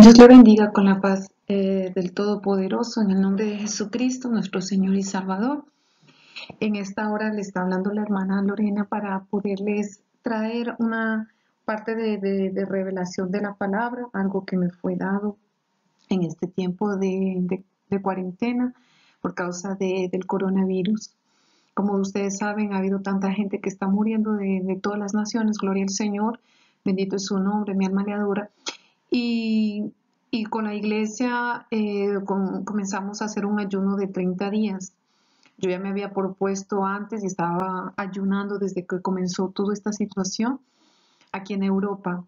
Dios le bendiga con la paz del Todopoderoso en el nombre de Jesucristo, nuestro Señor y Salvador. En esta hora le está hablando la hermana Lorena para poderles traer una parte de revelación de la palabra, algo que me fue dado en este tiempo de cuarentena por causa del coronavirus. Como ustedes saben, ha habido tanta gente que está muriendo de todas las naciones, gloria al Señor, bendito es su nombre, mi alma le adora. Y, y con la iglesia comenzamos a hacer un ayuno de 30 días. Yo ya me había propuesto antes y estaba ayunando desde que comenzó toda esta situación aquí en Europa.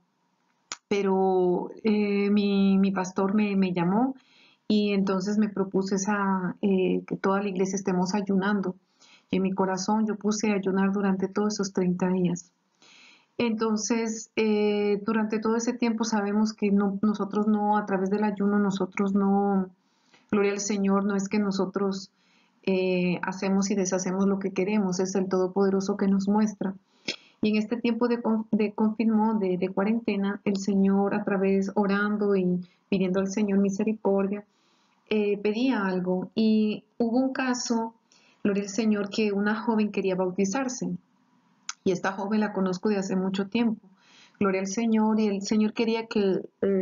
Pero mi pastor me llamó y entonces me propuse que toda la iglesia estemos ayunando. Y en mi corazón yo puse a ayunar durante todos esos 30 días. Entonces, durante todo ese tiempo sabemos que nosotros no, a través del ayuno, nosotros no, gloria al Señor, no es que nosotros hacemos y deshacemos lo que queremos, es el Todopoderoso que nos muestra. Y en este tiempo de confirmó, de cuarentena, el Señor a través orando y pidiendo al Señor misericordia, pedía algo. Y hubo un caso, gloria al Señor, que una joven quería bautizarse. Y esta joven la conozco de hace mucho tiempo. Gloria al Señor. Y el Señor quería que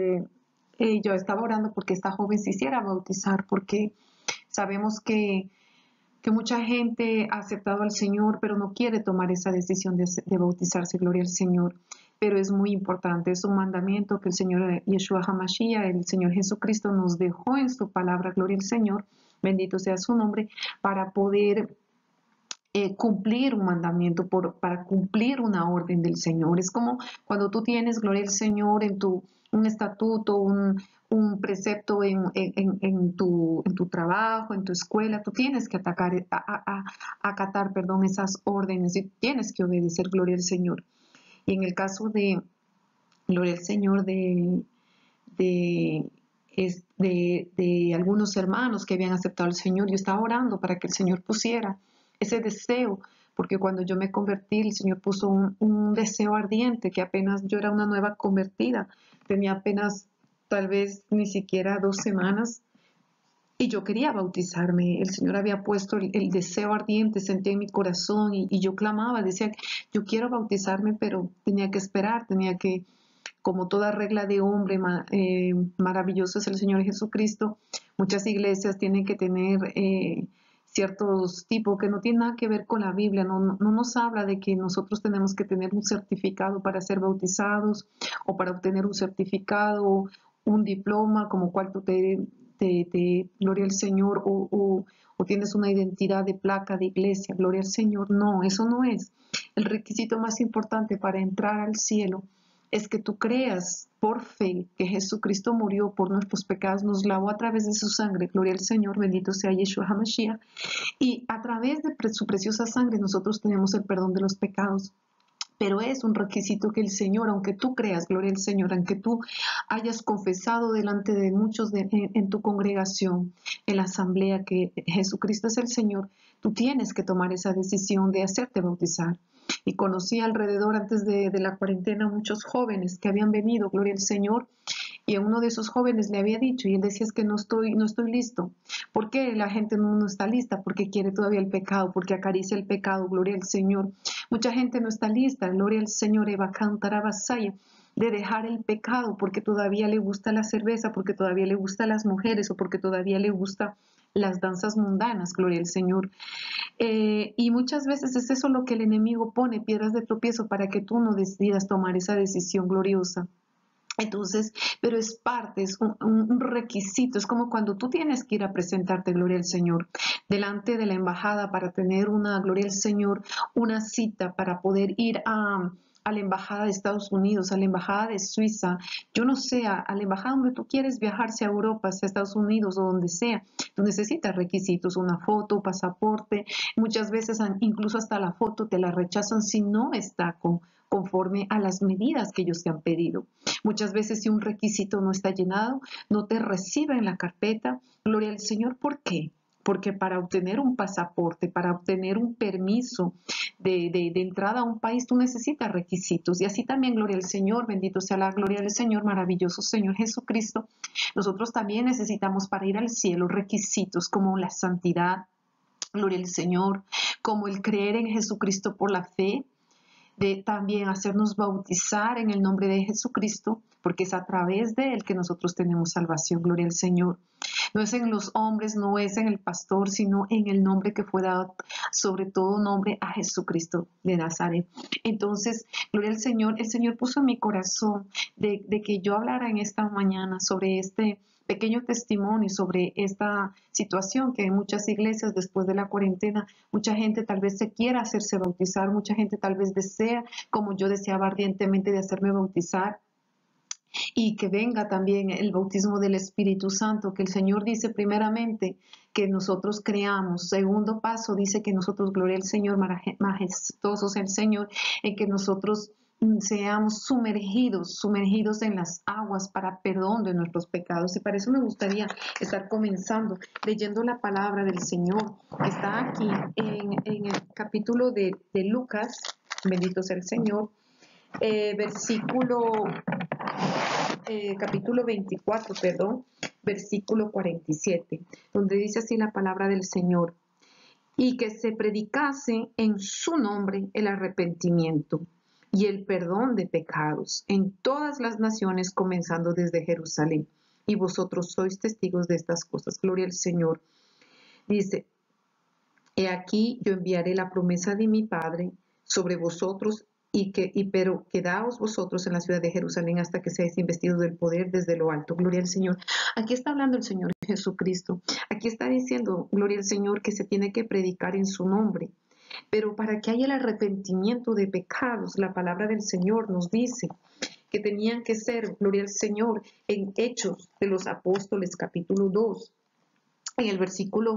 yo estaba orando porque esta joven se hiciera bautizar, porque sabemos que mucha gente ha aceptado al Señor, pero no quiere tomar esa decisión de bautizarse. Gloria al Señor. Pero es muy importante, es un mandamiento que el Señor Yeshua HaMashiach, el Señor Jesucristo, nos dejó en su palabra, gloria al Señor, bendito sea su nombre, para poder cumplir un mandamiento, para cumplir una orden del Señor. Es como cuando tú tienes, gloria al Señor, un estatuto, un precepto en tu trabajo, en tu escuela, tú tienes que acatar, perdón, esas órdenes y tienes que obedecer, gloria al Señor. Y en el caso de, gloria al Señor, de, de algunos hermanos que habían aceptado al Señor, yo estaba orando para que el Señor pusiera ese deseo, porque cuando yo me convertí, el Señor puso un deseo ardiente, que apenas yo era una nueva convertida, tenía apenas tal vez ni siquiera 2 semanas, y yo quería bautizarme. El Señor había puesto el deseo ardiente, sentí en mi corazón, y yo clamaba, decía, yo quiero bautizarme, pero tenía que esperar, tenía que, como toda regla de hombre, maravilloso es el Señor Jesucristo, muchas iglesias tienen que tener ciertos tipos que no tienen nada que ver con la Biblia, no nos habla de que nosotros tenemos que tener un certificado para ser bautizados o para obtener un certificado, un diploma como cual tú gloria al Señor, o tienes una identidad de placa de iglesia, gloria al Señor. No, eso no es. El requisito más importante para entrar al cielo es que tú creas por fe que Jesucristo murió por nuestros pecados, nos lavó a través de su sangre, gloria al Señor, bendito sea Yeshua HaMashiach, y a través de su preciosa sangre nosotros tenemos el perdón de los pecados. Pero es un requisito que el Señor, aunque tú creas, gloria al Señor, aunque tú hayas confesado delante de muchos en tu congregación, en la asamblea, que Jesucristo es el Señor, tú tienes que tomar esa decisión de hacerte bautizar. Y conocí alrededor, antes de la cuarentena, muchos jóvenes que habían venido, gloria al Señor, y a uno de esos jóvenes le había dicho, y él decía, es que no estoy listo. ¿Por qué la gente no está lista? Porque quiere todavía el pecado, porque acaricia el pecado, gloria al Señor. Mucha gente no está lista, gloria al Señor, Eva Cantarabasaya, de dejar el pecado, porque todavía le gusta la cerveza, porque todavía le gustan las mujeres, o porque todavía le gusta las danzas mundanas, gloria al Señor. Y muchas veces es eso lo que el enemigo pone, piedras de tropiezo, para que tú no decidas tomar esa decisión gloriosa. Entonces, pero es parte, es un requisito, es como cuando tú tienes que ir a presentarte, gloria al Señor, delante de la embajada para tener una, gloria al Señor, una cita para poder ir a la embajada de Estados Unidos, a la embajada de Suiza, yo no sé, a la embajada donde tú quieres viajar, sea a Europa, sea a Estados Unidos o donde sea, tú necesitas requisitos, una foto, pasaporte, muchas veces incluso hasta la foto te la rechazan si no está conforme a las medidas que ellos te han pedido. Muchas veces si un requisito no está llenado, no te reciben la carpeta. Gloria al Señor, ¿por qué? porque para obtener un pasaporte, para obtener un permiso de entrada a un país, tú necesitas requisitos. Y así también, gloria al Señor, bendito sea la gloria del Señor, maravilloso Señor Jesucristo. Nosotros también necesitamos para ir al cielo requisitos como la santidad, gloria al Señor, como el creer en Jesucristo por la fe, de también hacernos bautizar en el nombre de Jesucristo, porque es a través de Él que nosotros tenemos salvación, gloria al Señor. No es en los hombres, no es en el pastor, sino en el nombre que fue dado, sobre todo nombre, a Jesucristo de Nazaret. Entonces, gloria al Señor, el Señor puso en mi corazón de que yo hablara en esta mañana sobre este pequeño testimonio sobre esta situación que en muchas iglesias después de la cuarentena, mucha gente tal vez se quiera hacerse bautizar, mucha gente tal vez desea, como yo deseaba ardientemente de hacerme bautizar, y que venga también el bautismo del Espíritu Santo, que el Señor dice primeramente que nosotros creamos. Segundo paso dice que nosotros, gloria al Señor, majestuoso sea el Señor, en que nosotros seamos sumergidos en las aguas para perdón de nuestros pecados. Y para eso me gustaría estar comenzando leyendo la palabra del Señor. Está aquí en el capítulo de Lucas, bendito sea el Señor, capítulo 24, perdón, versículo 47, donde dice así la palabra del Señor: y que se predicase en su nombre el arrepentimiento y el perdón de pecados en todas las naciones, comenzando desde Jerusalén. Y vosotros sois testigos de estas cosas. Gloria al Señor. Dice: he aquí yo enviaré la promesa de mi Padre sobre vosotros, pero quedaos vosotros en la ciudad de Jerusalén hasta que seáis investidos del poder desde lo alto. Gloria al Señor. Aquí está hablando el Señor Jesucristo. Aquí está diciendo, gloria al Señor, que se tiene que predicar en su nombre. Pero para que haya el arrepentimiento de pecados, la palabra del Señor nos dice que tenían que ser, gloria al Señor, en Hechos de los Apóstoles, capítulo 2. En el versículo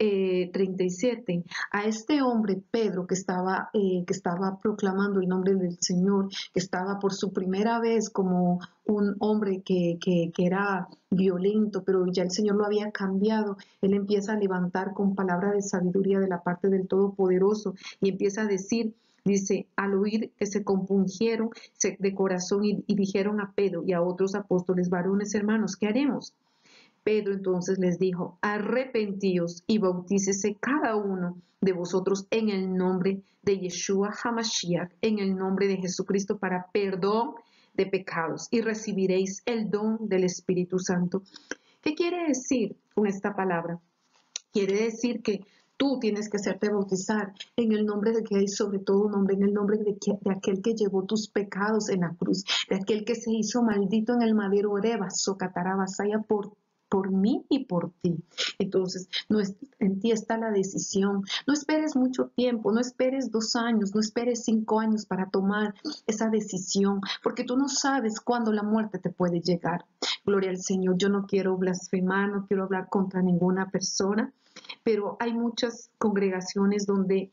37, a este hombre Pedro que estaba proclamando el nombre del Señor, que estaba por su primera vez como un hombre que era violento, pero ya el Señor lo había cambiado. Él empieza a levantar con palabra de sabiduría de la parte del Todopoderoso y empieza a decir, dice, al oír que se compungieron de corazón y dijeron a Pedro y a otros apóstoles: varones hermanos, ¿qué haremos? Pedro entonces les dijo: arrepentíos y bautícese cada uno de vosotros en el nombre de Yeshua HaMashiach, en el nombre de Jesucristo, para perdón de pecados, y recibiréis el don del Espíritu Santo. ¿Qué quiere decir con esta palabra? Quiere decir que tú tienes que hacerte bautizar en el nombre de que hay sobre todo nombre, en el nombre de aquel que llevó tus pecados en la cruz, de aquel que se hizo maldito en el madero Oreba, Socatarabasaya, por mí y por ti. Entonces, en ti está la decisión. No esperes mucho tiempo, no esperes 2 años, no esperes 5 años para tomar esa decisión, porque tú no sabes cuándo la muerte te puede llegar. Gloria al Señor. Yo no quiero blasfemar, no quiero hablar contra ninguna persona, pero hay muchas congregaciones donde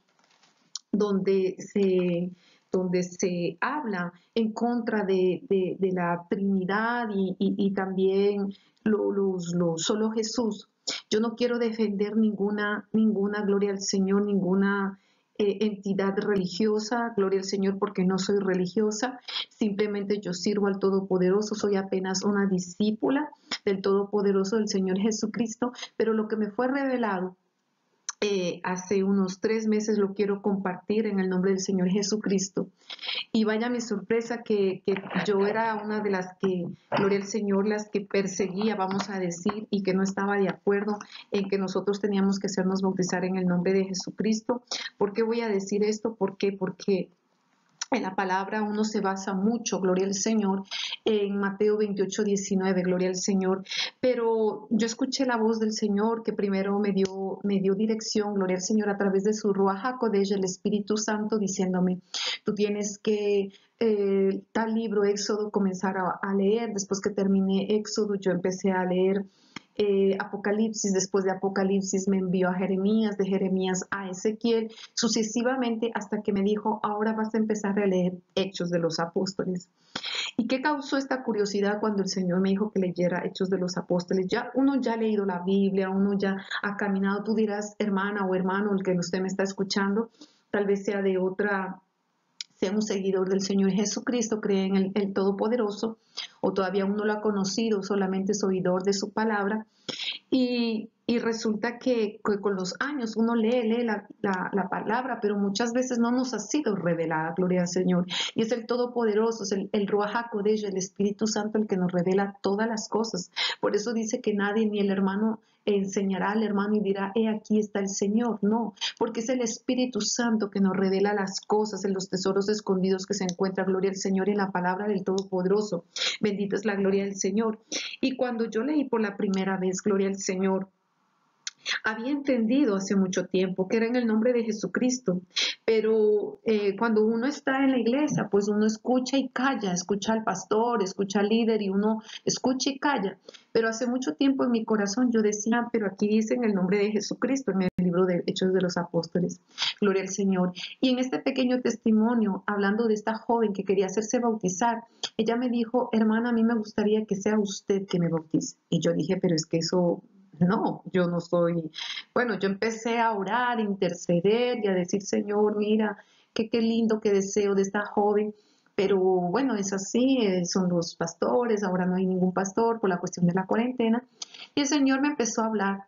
se habla en contra de la Trinidad y también solo Jesús. Yo no quiero defender ninguna gloria al Señor, ninguna entidad religiosa, gloria al Señor, porque no soy religiosa, simplemente yo sirvo al Todopoderoso, soy apenas una discípula del Todopoderoso, del Señor Jesucristo, pero lo que me fue revelado hace unos 3 meses lo quiero compartir en el nombre del Señor Jesucristo. Y vaya mi sorpresa que yo era una de las que, gloria al Señor, las que perseguía, vamos a decir, y que no estaba de acuerdo en que nosotros teníamos que hacernos bautizar en el nombre de Jesucristo. ¿Por qué voy a decir esto? ¿Por qué? Porque en la palabra uno se basa mucho, gloria al Señor, en Mateo 28:19, gloria al Señor. Pero yo escuché la voz del Señor que primero me dio dirección, gloria al Señor, a través de su Ruach HaKodesh, el Espíritu Santo, diciéndome: tú tienes que tal libro, Éxodo, comenzar a leer. Después que terminé Éxodo, yo empecé a leer Apocalipsis. Después de Apocalipsis me envió a Jeremías, de Jeremías a Ezequiel, sucesivamente hasta que me dijo: ahora vas a empezar a leer Hechos de los Apóstoles. ¿Y qué causó esta curiosidad cuando el Señor me dijo que leyera Hechos de los Apóstoles? Uno ya ha leído la Biblia, uno ya ha caminado. Tú dirás, hermana o hermano, el que usted me está escuchando, tal vez sea un seguidor del Señor Jesucristo, cree en el Todopoderoso, o todavía uno lo ha conocido, solamente es oidor de su palabra. Y resulta que con los años uno lee la palabra, pero muchas veces no nos ha sido revelada, gloria al Señor. Y es el Todopoderoso, es el Ruach HaKodesh, el Espíritu Santo, el que nos revela todas las cosas. Por eso dice que nadie, ni el hermano, enseñará al hermano y dirá, aquí está el Señor. No, porque es el Espíritu Santo que nos revela las cosas, en los tesoros escondidos que se encuentra, gloria al Señor, en la palabra del Todopoderoso. Bendita es la gloria del Señor. Y cuando yo leí por la primera vez, gloria al Señor, había entendido hace mucho tiempo que era en el nombre de Jesucristo, pero cuando uno está en la iglesia, pues uno escucha y calla, escucha al pastor, escucha al líder y uno escucha y calla. Pero hace mucho tiempo en mi corazón yo decía, pero aquí dice en el nombre de Jesucristo, en el libro de Hechos de los Apóstoles, gloria al Señor. Y en este pequeño testimonio, hablando de esta joven que quería hacerse bautizar, ella me dijo, hermana, a mí me gustaría que sea usted que me bautice. Y yo dije, pero es que eso... No, yo no soy, bueno, yo empecé a orar, a interceder y a decir, Señor, mira, qué lindo, qué deseo de esta joven, pero bueno, es así, son los pastores, ahora no hay ningún pastor por la cuestión de la cuarentena, y el Señor me empezó a hablar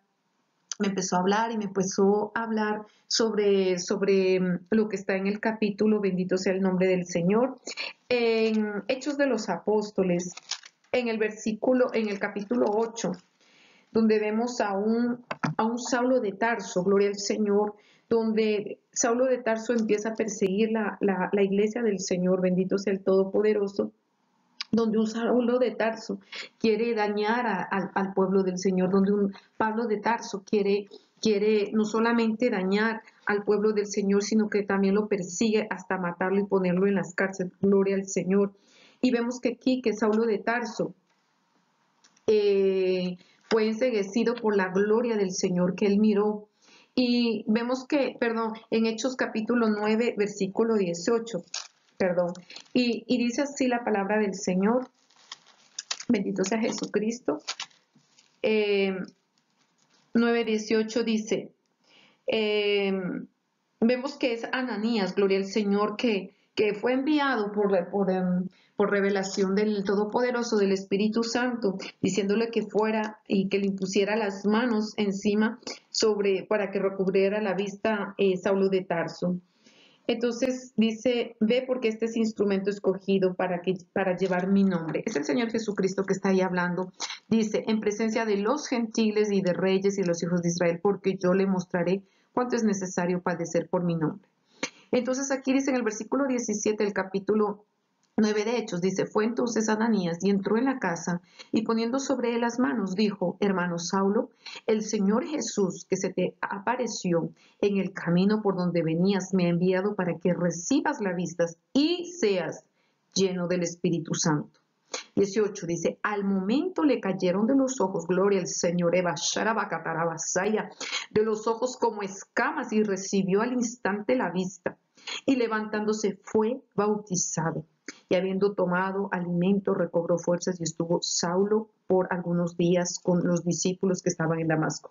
y me empezó a hablar sobre lo que está en el capítulo, bendito sea el nombre del Señor, en Hechos de los Apóstoles, en el capítulo 8, donde vemos a un Saulo de Tarso, gloria al Señor, donde Saulo de Tarso empieza a perseguir la iglesia del Señor, bendito sea el Todopoderoso, donde un Saulo de Tarso quiere dañar al pueblo del Señor, donde un Pablo de Tarso quiere no solamente dañar al pueblo del Señor, sino que también lo persigue hasta matarlo y ponerlo en las cárceles, gloria al Señor. Y vemos que aquí, que Saulo de Tarso, fue enceguecido por la gloria del Señor que él miró. Y vemos que, en Hechos capítulo 9, versículo 18, y dice así la palabra del Señor, bendito sea Jesucristo, 9:18 dice, vemos que es Ananías, gloria al Señor, que fue enviado por revelación del Todopoderoso, del Espíritu Santo, diciéndole que fuera y que le impusiera las manos encima para que recubriera la vista Saulo de Tarso. Entonces dice, ve porque este es instrumento escogido para llevar mi nombre. Es el Señor Jesucristo que está ahí hablando. Dice, en presencia de los gentiles y de reyes y los hijos de Israel, porque yo le mostraré cuánto es necesario padecer por mi nombre. Entonces aquí dice en el versículo 17 del capítulo 9 de Hechos, dice, fue entonces Ananías y entró en la casa y poniendo sobre él las manos, dijo, hermano Saulo, el Señor Jesús que se te apareció en el camino por donde venías me ha enviado para que recibas la vista y seas lleno del Espíritu Santo. 18 dice, al momento le cayeron de los ojos, gloria al Señor, de los ojos como escamas y recibió al instante la vista y levantándose fue bautizado y habiendo tomado alimento recobró fuerzas y estuvo Saulo por algunos días con los discípulos que estaban en Damasco.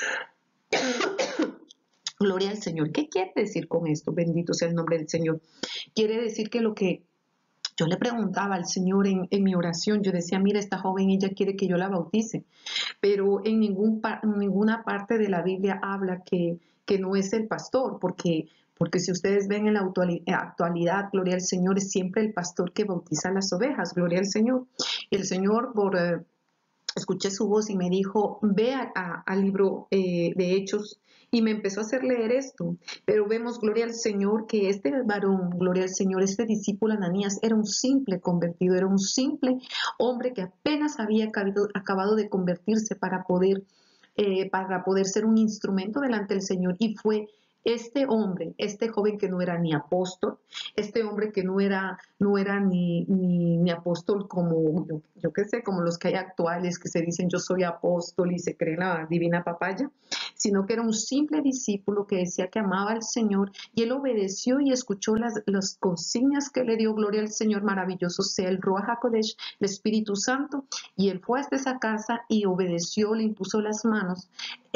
Gloria al Señor. ¿Qué quiere decir con esto? Bendito sea el nombre del Señor. Quiere decir que lo que yo le preguntaba al Señor en mi oración, yo decía, mira, esta joven, ella quiere que yo la bautice, pero en ninguna parte de la Biblia habla que no es el pastor, porque si ustedes ven en la actualidad, gloria al Señor, es siempre el pastor que bautiza las ovejas, gloria al Señor. Y el Señor, escuché su voz y me dijo, ve al libro de Hechos, y me empezó a hacer leer esto. Pero vemos, gloria al Señor, que este varón, gloria al Señor, este discípulo Ananías, era un simple convertido, era un simple hombre que apenas había acabado de convertirse para poder ser un instrumento delante del Señor, y fue este hombre, este joven que no era ni apóstol, este hombre que no era ni apóstol como, yo qué sé, como los que hay actuales que se dicen yo soy apóstol y se creen la divina papaya, sino que era un simple discípulo que decía que amaba al Señor y él obedeció y escuchó las consignas que le dio. Gloria al Señor, maravilloso sea el Ruach HaKodesh, el Espíritu Santo, y él fue hasta esa casa y obedeció, le impuso las manos.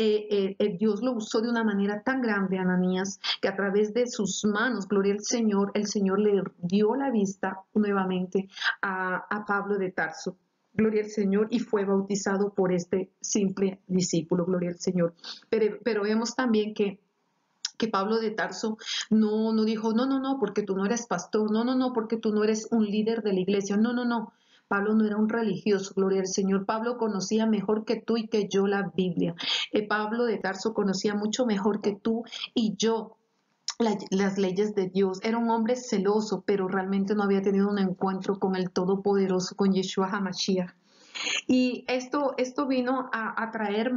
Dios lo usó de una manera tan grande, Ananías, que a través de sus manos, gloria al Señor, el Señor le dio la vista nuevamente a Pablo de Tarso. Gloria al Señor, y fue bautizado por este simple discípulo, gloria al Señor. Pero vemos también que Pablo de Tarso no dijo, no, porque tú no eres pastor, no, porque tú no eres un líder de la iglesia, no. Pablo no era un religioso, gloria al Señor. Pablo conocía mejor que tú y que yo la Biblia. Pablo de Tarso conocía mucho mejor que tú y yo las leyes de Dios. Era un hombre celoso, pero realmente no había tenido un encuentro con el Todopoderoso, con Yeshua HaMashiach. Y esto vino a traer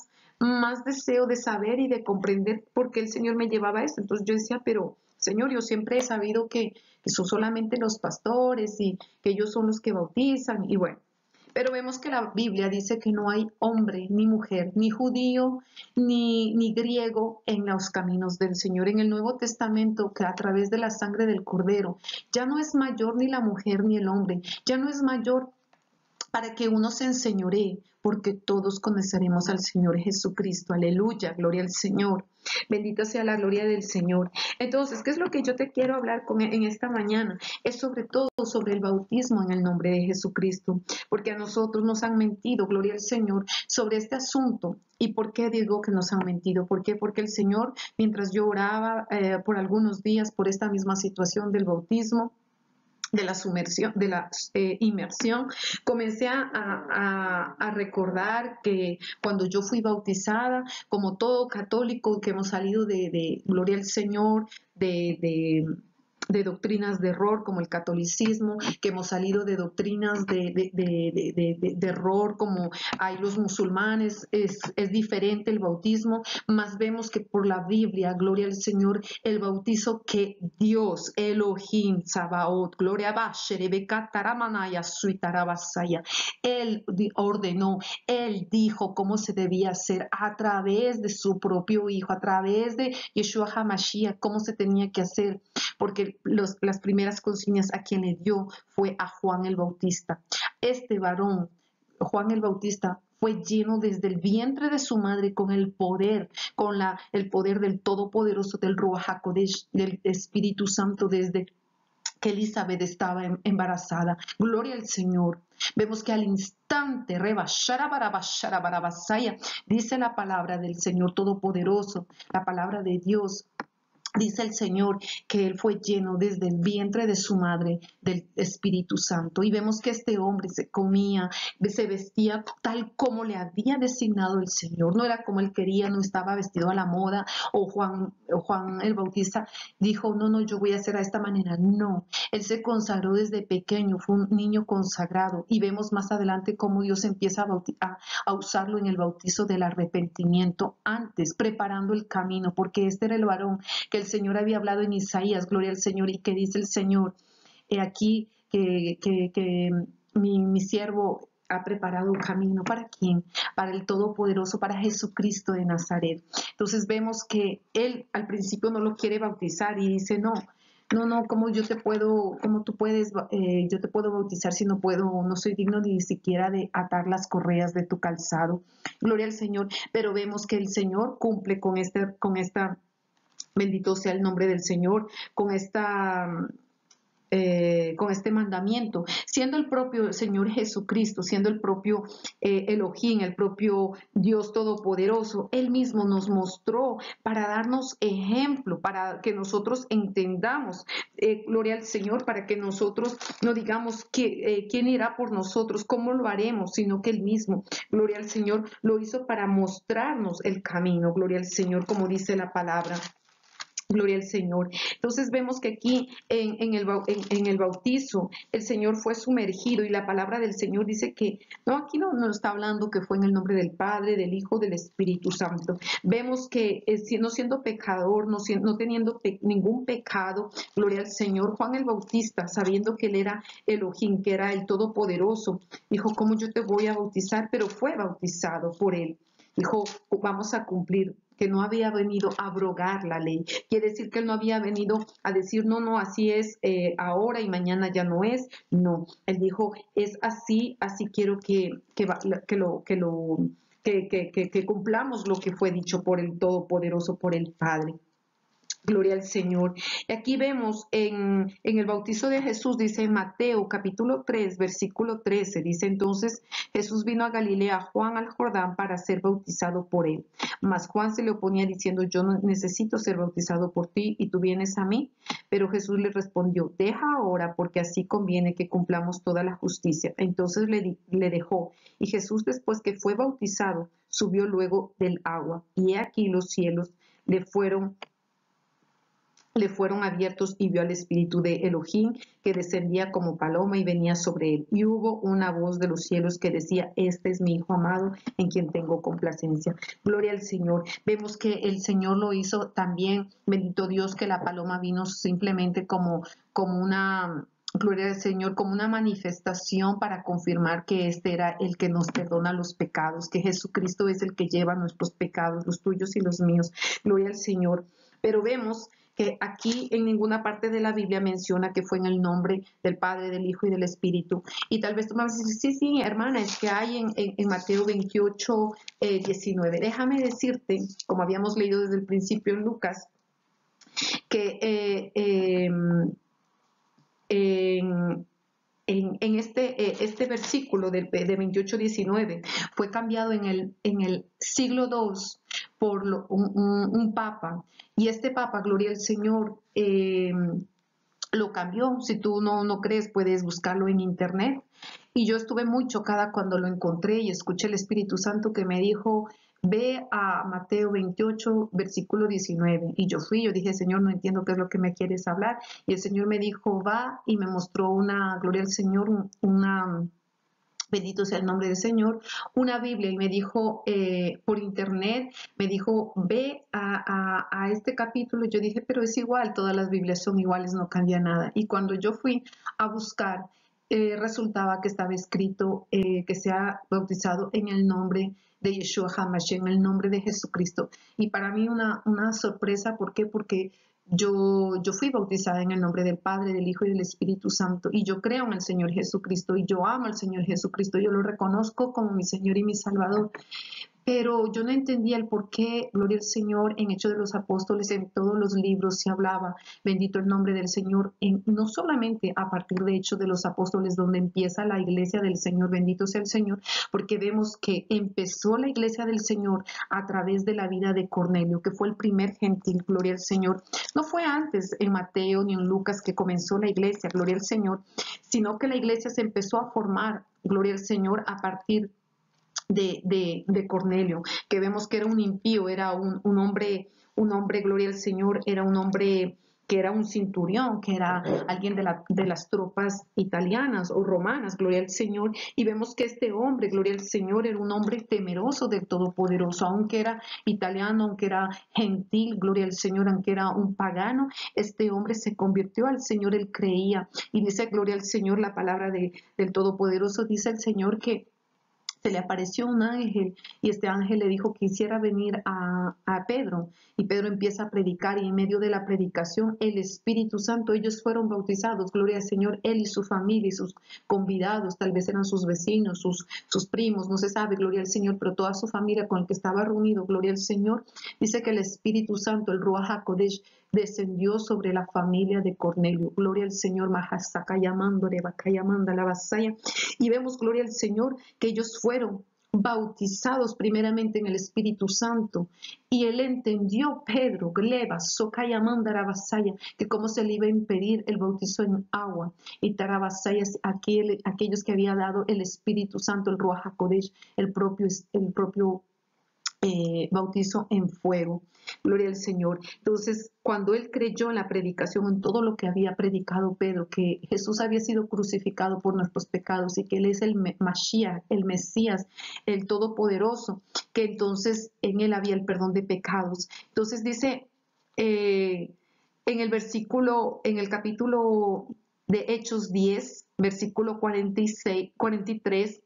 más deseo de saber y de comprender por qué el Señor me llevaba a esto. Entonces yo decía, pero Señor, yo siempre he sabido que son solamente los pastores y que ellos son los que bautizan. Y bueno, pero vemos que la Biblia dice que no hay hombre, ni mujer, ni judío, ni griego en los caminos del Señor. En el Nuevo Testamento, que a través de la sangre del Cordero, ya no es mayor ni la mujer ni el hombre, ya no es mayor para que uno se enseñoree, porque todos conoceremos al Señor Jesucristo. Aleluya, gloria al Señor. Bendita sea la gloria del Señor. Entonces, ¿qué es lo que yo te quiero hablar en esta mañana? Es sobre todo sobre el bautismo en el nombre de Jesucristo, porque a nosotros nos han mentido, gloria al Señor, sobre este asunto. ¿Y por qué digo que nos han mentido? ¿Por qué? Porque el Señor, mientras yo oraba por algunos días por esta misma situación del bautismo, de la sumersión, de la inmersión, comencé a recordar que cuando yo fui bautizada, como todo católico que hemos salido de Gloria al Señor, de doctrinas de error como el catolicismo, que hemos salido de doctrinas de error como hay los musulmanes, es diferente el bautismo, más vemos que por la Biblia, gloria al Señor, el bautizo que Dios, Elohim, Sabaoth, gloria a Él ordenó, Él dijo cómo se debía hacer a través de su propio Hijo, a través de Yeshua HaMashiach, cómo se tenía que hacer, porque las primeras consignas a quien le dio fue a Juan el Bautista. Este varón, Juan el Bautista, fue lleno desde el vientre de su madre con el poder, el poder del Todopoderoso, del Ruach HaKodesh, del Espíritu Santo, desde que Elizabeth estaba embarazada. Gloria al Señor. Vemos que al instante, dice la palabra del Señor Todopoderoso, la palabra de Dios. Dice el Señor que Él fue lleno desde el vientre de su madre del Espíritu Santo. Y vemos que este hombre se comía, se vestía tal como le había designado el Señor. No era como Él quería, no estaba vestido a la moda. O Juan el Bautista dijo, no, yo voy a hacer a esta manera. No, Él se consagró desde pequeño, fue un niño consagrado. Y vemos más adelante cómo Dios empieza a usarlo en el bautizo del arrepentimiento antes, preparando el camino, porque este era el varón que el Señor había hablado en Isaías, gloria al Señor, y que dice el Señor, aquí que mi siervo ha preparado un camino. ¿Para quién? Para el Todopoderoso, para Jesucristo de Nazaret. Entonces vemos que él al principio no lo quiere bautizar y dice, no, ¿cómo yo te puedo bautizar si no soy digno ni siquiera de atar las correas de tu calzado? Gloria al Señor, pero vemos que el Señor cumple con esta, bendito sea el nombre del Señor, con este mandamiento, siendo el propio Señor Jesucristo, siendo el propio Elohim, el propio Dios Todopoderoso, Él mismo nos mostró para darnos ejemplo, para que nosotros entendamos, gloria al Señor, para que nosotros no digamos quién irá por nosotros, cómo lo haremos, sino que Él mismo, gloria al Señor, lo hizo para mostrarnos el camino, gloria al Señor, como dice la palabra. Gloria al Señor. Entonces vemos que aquí en el bautizo el Señor fue sumergido y la palabra del Señor dice que, no, aquí no está hablando que fue en el nombre del Padre, del Hijo, del Espíritu Santo. Vemos que no siendo pecador, no teniendo ningún pecado, gloria al Señor, Juan el Bautista, sabiendo que él era Elohim, que era el Todopoderoso, dijo, ¿cómo yo te voy a bautizar? Pero fue bautizado por él. Dijo, vamos a cumplir, que no había venido a abrogar la ley. Quiere decir que él no había venido a decir, no, así es ahora y mañana ya no es. No, él dijo, es así, así quiero que cumplamos lo que fue dicho por el Todopoderoso, por el Padre. Gloria al Señor. Y aquí vemos en el bautizo de Jesús, dice en Mateo capítulo 3, versículo 13, dice entonces Jesús vino a Galilea, Juan al Jordán para ser bautizado por él. Mas Juan se le oponía diciendo, yo no necesito ser bautizado por ti y tú vienes a mí. Pero Jesús le respondió, deja ahora porque así conviene que cumplamos toda la justicia. Entonces le dejó. Y Jesús después que fue bautizado, subió luego del agua. Y he aquí los cielos le fueron abiertos y vio al espíritu de Elohim que descendía como paloma y venía sobre él. Y hubo una voz de los cielos que decía, este es mi Hijo amado en quien tengo complacencia. Gloria al Señor. Vemos que el Señor lo hizo también, bendito Dios, que la paloma vino simplemente como una... Gloria al Señor, como una manifestación para confirmar que este era el que nos perdona los pecados, que Jesucristo es el que lleva nuestros pecados, los tuyos y los míos. Gloria al Señor. Pero vemos que aquí en ninguna parte de la Biblia menciona que fue en el nombre del Padre, del Hijo y del Espíritu. Y tal vez tú me vas a decir, sí, hermana, es que hay en Mateo 28, 19. Déjame decirte, como habíamos leído desde el principio en Lucas, que en este versículo de 28-19 fue cambiado en el siglo II por un papa, y este papa, gloria al Señor, lo cambió. Si tú no crees, puedes buscarlo en internet. Y yo estuve muy chocada cuando lo encontré y escuché el Espíritu Santo que me dijo, ve a Mateo 28, versículo 19. Y yo dije, Señor, no entiendo qué es lo que me quieres hablar. Y el Señor me dijo, va, y me mostró gloria al Señor, bendito sea el nombre del Señor, una Biblia, y me dijo por internet, me dijo, ve a este capítulo. Yo dije, pero es igual, todas las Biblias son iguales, no cambia nada. Y cuando yo fui a buscar, resultaba que estaba escrito que se ha bautizado en el nombre de Yeshua HaMashiach, en el nombre de Jesucristo. Y para mí una sorpresa, ¿por qué? Porque yo fui bautizada en el nombre del Padre, del Hijo y del Espíritu Santo, y yo creo en el Señor Jesucristo, y yo amo al Señor Jesucristo, yo lo reconozco como mi Señor y mi Salvador. Pero yo no entendía el por qué, gloria al Señor, en Hechos de los Apóstoles, en todos los libros se hablaba, bendito el nombre del Señor, no solamente a partir de Hechos de los Apóstoles, donde empieza la iglesia del Señor, bendito sea el Señor, porque vemos que empezó la iglesia del Señor a través de la vida de Cornelio, que fue el primer gentil, gloria al Señor. No fue antes en Mateo ni en Lucas que comenzó la iglesia, gloria al Señor, sino que la iglesia se empezó a formar, gloria al Señor, a partir de Cornelio, que vemos que era un impío, era un hombre, gloria al Señor, era un hombre que era un centurión, que era alguien de las tropas italianas o romanas, gloria al Señor, y vemos que este hombre, gloria al Señor, era un hombre temeroso del Todopoderoso, aunque era italiano, aunque era gentil, gloria al Señor, aunque era un pagano, este hombre se convirtió al Señor, él creía, y dice, gloria al Señor, la palabra del Todopoderoso, dice el Señor que se le apareció un ángel y este ángel le dijo que quisiera venir a Pedro, y Pedro empieza a predicar, y en medio de la predicación el Espíritu Santo, ellos fueron bautizados, gloria al Señor, él y su familia y sus convidados, tal vez eran sus vecinos, sus primos, no se sabe, gloria al Señor, pero toda su familia con el que estaba reunido, gloria al Señor, dice que el Espíritu Santo, el Ruach HaKodesh, descendió sobre la familia de Cornelio, gloria al Señor, la vasaya, y vemos, gloria al Señor, que ellos fueron bautizados primeramente en el Espíritu Santo, y él entendió, Pedro, Gleba, Sokayamanda Rabasaya, que cómo se le iba a impedir el bautizo en agua, y Tarabasaya, aquellos que había dado el Espíritu Santo, el Ruach HaKodesh, el propio bautizo en fuego. Gloria al Señor. Entonces, cuando él creyó en la predicación, en todo lo que había predicado Pedro, que Jesús había sido crucificado por nuestros pecados y que él es el Mashiach, el Mesías, el Todopoderoso, que entonces en él había el perdón de pecados. Entonces dice en el capítulo de Hechos 10, versículo 46, 43,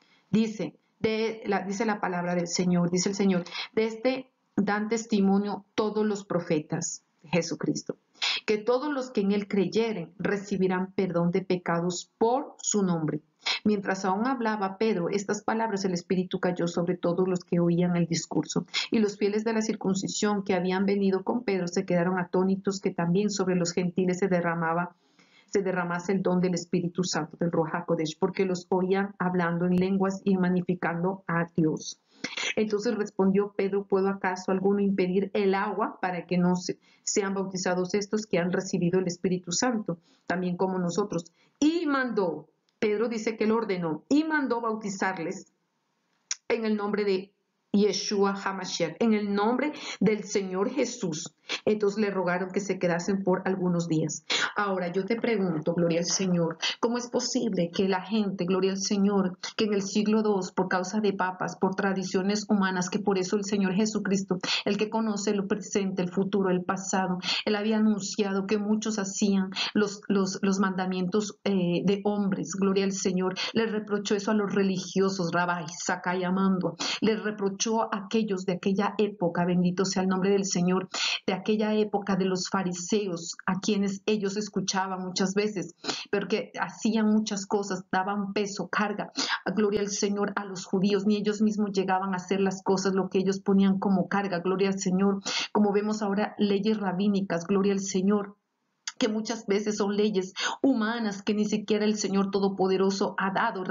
dice la palabra del Señor, dice el Señor, de este dan testimonio todos los profetas de Jesucristo, que todos los que en él creyeren recibirán perdón de pecados por su nombre. Mientras aún hablaba Pedro estas palabras, el Espíritu cayó sobre todos los que oían el discurso. Y los fieles de la circuncisión que habían venido con Pedro se quedaron atónitos que también sobre los gentiles se derramase el don del Espíritu Santo del Ruach HaKodesh, porque los oían hablando en lenguas y magnificando a Dios. Entonces respondió Pedro, ¿puedo acaso alguno impedir el agua para que no sean bautizados estos que han recibido el Espíritu Santo, también como nosotros? Y mandó, Pedro dice que él ordenó, y mandó bautizarles en el nombre de Yeshua HaMashiach, en el nombre del Señor Jesús. Entonces le rogaron que se quedasen por algunos días. Ahora yo te pregunto, gloria al Señor, ¿cómo es posible que la gente, gloria al Señor, que en el siglo II, por causa de papas, por tradiciones humanas, que por eso el Señor Jesucristo, el que conoce lo presente, el futuro, el pasado, él había anunciado que muchos hacían los mandamientos de hombres, gloria al Señor, le reprochó eso a los religiosos, Rabbi, Sakai Amando, le reprochó a aquellos de aquella época, bendito sea el nombre del Señor, de aquella época de los fariseos, a quienes ellos escuchaban muchas veces, pero que hacían muchas cosas, daban peso, carga, gloria al Señor, a los judíos, ni ellos mismos llegaban a hacer las cosas, lo que ellos ponían como carga, gloria al Señor, como vemos ahora leyes rabínicas, gloria al Señor, que muchas veces son leyes humanas que ni siquiera el Señor Todopoderoso ha dado,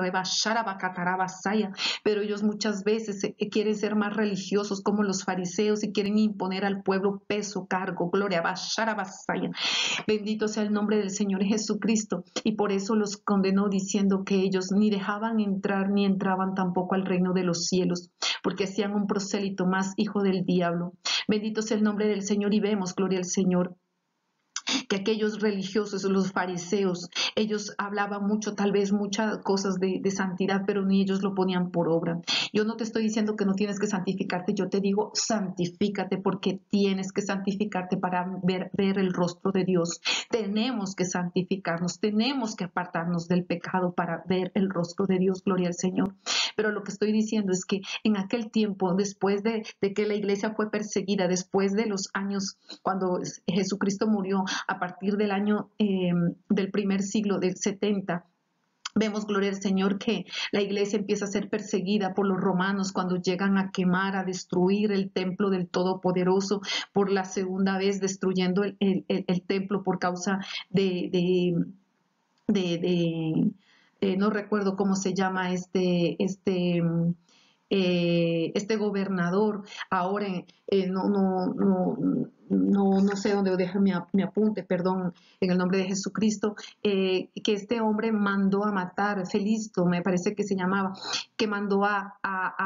pero ellos muchas veces quieren ser más religiosos como los fariseos y quieren imponer al pueblo peso, cargo, gloria, bendito sea el nombre del Señor Jesucristo, y por eso los condenó diciendo que ellos ni dejaban entrar ni entraban tampoco al reino de los cielos, porque hacían un prosélito más, hijo del diablo. Bendito sea el nombre del Señor, y vemos, gloria al Señor, que aquellos religiosos, los fariseos, ellos hablaban mucho, tal vez muchas cosas de santidad, pero ni ellos lo ponían por obra. Yo no te estoy diciendo que no tienes que santificarte, yo te digo santifícate, porque tienes que santificarte para ver el rostro de Dios. Tenemos que santificarnos, tenemos que apartarnos del pecado para ver el rostro de Dios, gloria al Señor. Pero lo que estoy diciendo es que en aquel tiempo, después de que la iglesia fue perseguida, después de los años cuando Jesucristo murió, a partir del año del primer siglo, del 70, vemos, gloria al Señor, que la iglesia empieza a ser perseguida por los romanos cuando llegan a quemar, a destruir el templo del Todopoderoso por la segunda vez, destruyendo el templo por causa no recuerdo cómo se llama este gobernador. Ahora no sé dónde deja mi apunte, perdón, en el nombre de Jesucristo, que este hombre mandó a matar, Felisto, me parece que se llamaba, que mandó a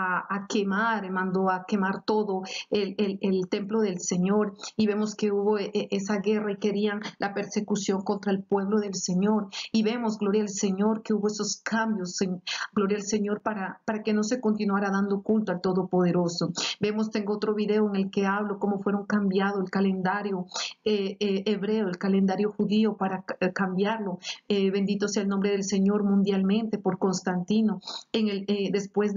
quemar todo el templo del Señor, y vemos que hubo esa guerra y querían la persecución contra el pueblo del Señor, y vemos, gloria al Señor, que hubo esos cambios, gloria al Señor, para que no se continuara dando culto al Todopoderoso. Vemos, tengo otro video en el que hablo cómo fueron cambiados el calendario hebreo, el calendario judío, para cambiarlo. Bendito sea el nombre del Señor, mundialmente por Constantino. Después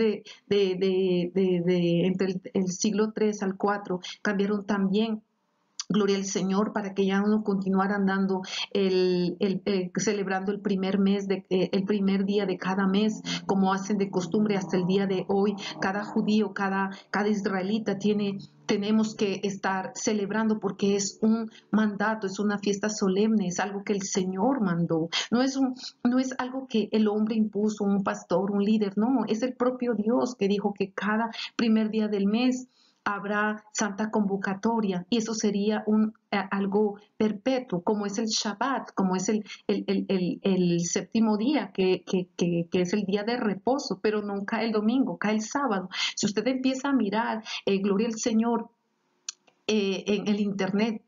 entre el siglo III al IV, cambiaron también, gloria al Señor, para que ya no continuaran dando celebrando el primer día de cada mes, como hacen de costumbre hasta el día de hoy. Cada judío, cada israelita tenemos que estar celebrando, porque es un mandato, es una fiesta solemne, es algo que el Señor mandó. No es algo que el hombre impuso, un pastor, un líder, no, es el propio Dios que dijo que cada primer día del mes habrá santa convocatoria y eso sería algo perpetuo, como es el Shabbat, como es el séptimo día, que es el día de reposo, pero no cae el domingo, cae el sábado. Si usted empieza a mirar, gloria al Señor, en el Internet,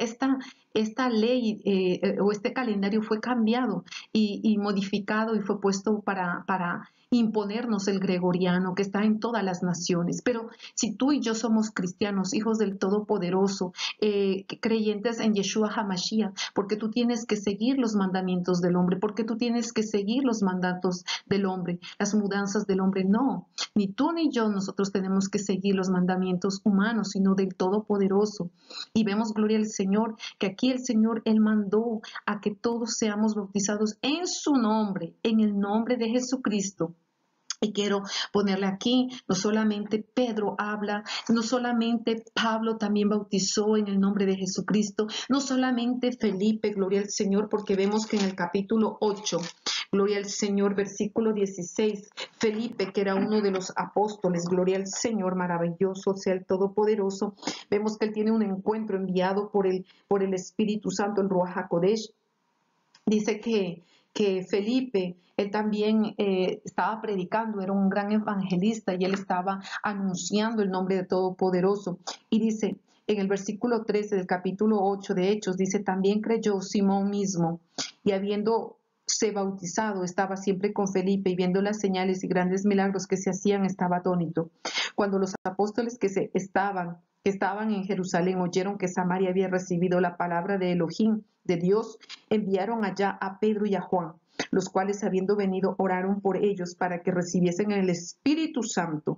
esta ley o este calendario fue cambiado y modificado y fue puesto para imponernos el gregoriano que está en todas las naciones. Pero si tú y yo somos cristianos, hijos del Todopoderoso, creyentes en Yeshua HaMashiach, porque tú tienes que seguir los mandamientos del hombre, porque tú tienes que seguir los mandatos del hombre, las mudanzas del hombre, no. Ni tú ni yo, nosotros tenemos que seguir los mandamientos humanos, sino del Todopoderoso. Y vemos, gloria al Señor, que aquí el Señor, Él mandó a que todos seamos bautizados en su nombre, en el nombre de Jesucristo. Y quiero ponerle aquí, no solamente Pedro habla, no solamente Pablo también bautizó en el nombre de Jesucristo, no solamente Felipe, gloria al Señor, porque vemos que en el capítulo 8, gloria al Señor, versículo 16, Felipe, que era uno de los apóstoles, gloria al Señor, maravilloso sea el Todopoderoso, vemos que él tiene un encuentro enviado por el Espíritu Santo, el Ruach HaKodesh. Dice que Felipe, él también estaba predicando, era un gran evangelista y él estaba anunciando el nombre de Todopoderoso. Y dice en el versículo 13 del capítulo 8 de Hechos, dice, también creyó Simón mismo y habiéndose bautizado, estaba siempre con Felipe y viendo las señales y grandes milagros que se hacían, estaba atónito. Cuando los apóstoles que estaban en Jerusalén oyeron que Samaria había recibido la palabra de Elohim, de Dios, enviaron allá a Pedro y a Juan, los cuales habiendo venido oraron por ellos para que recibiesen el Espíritu Santo,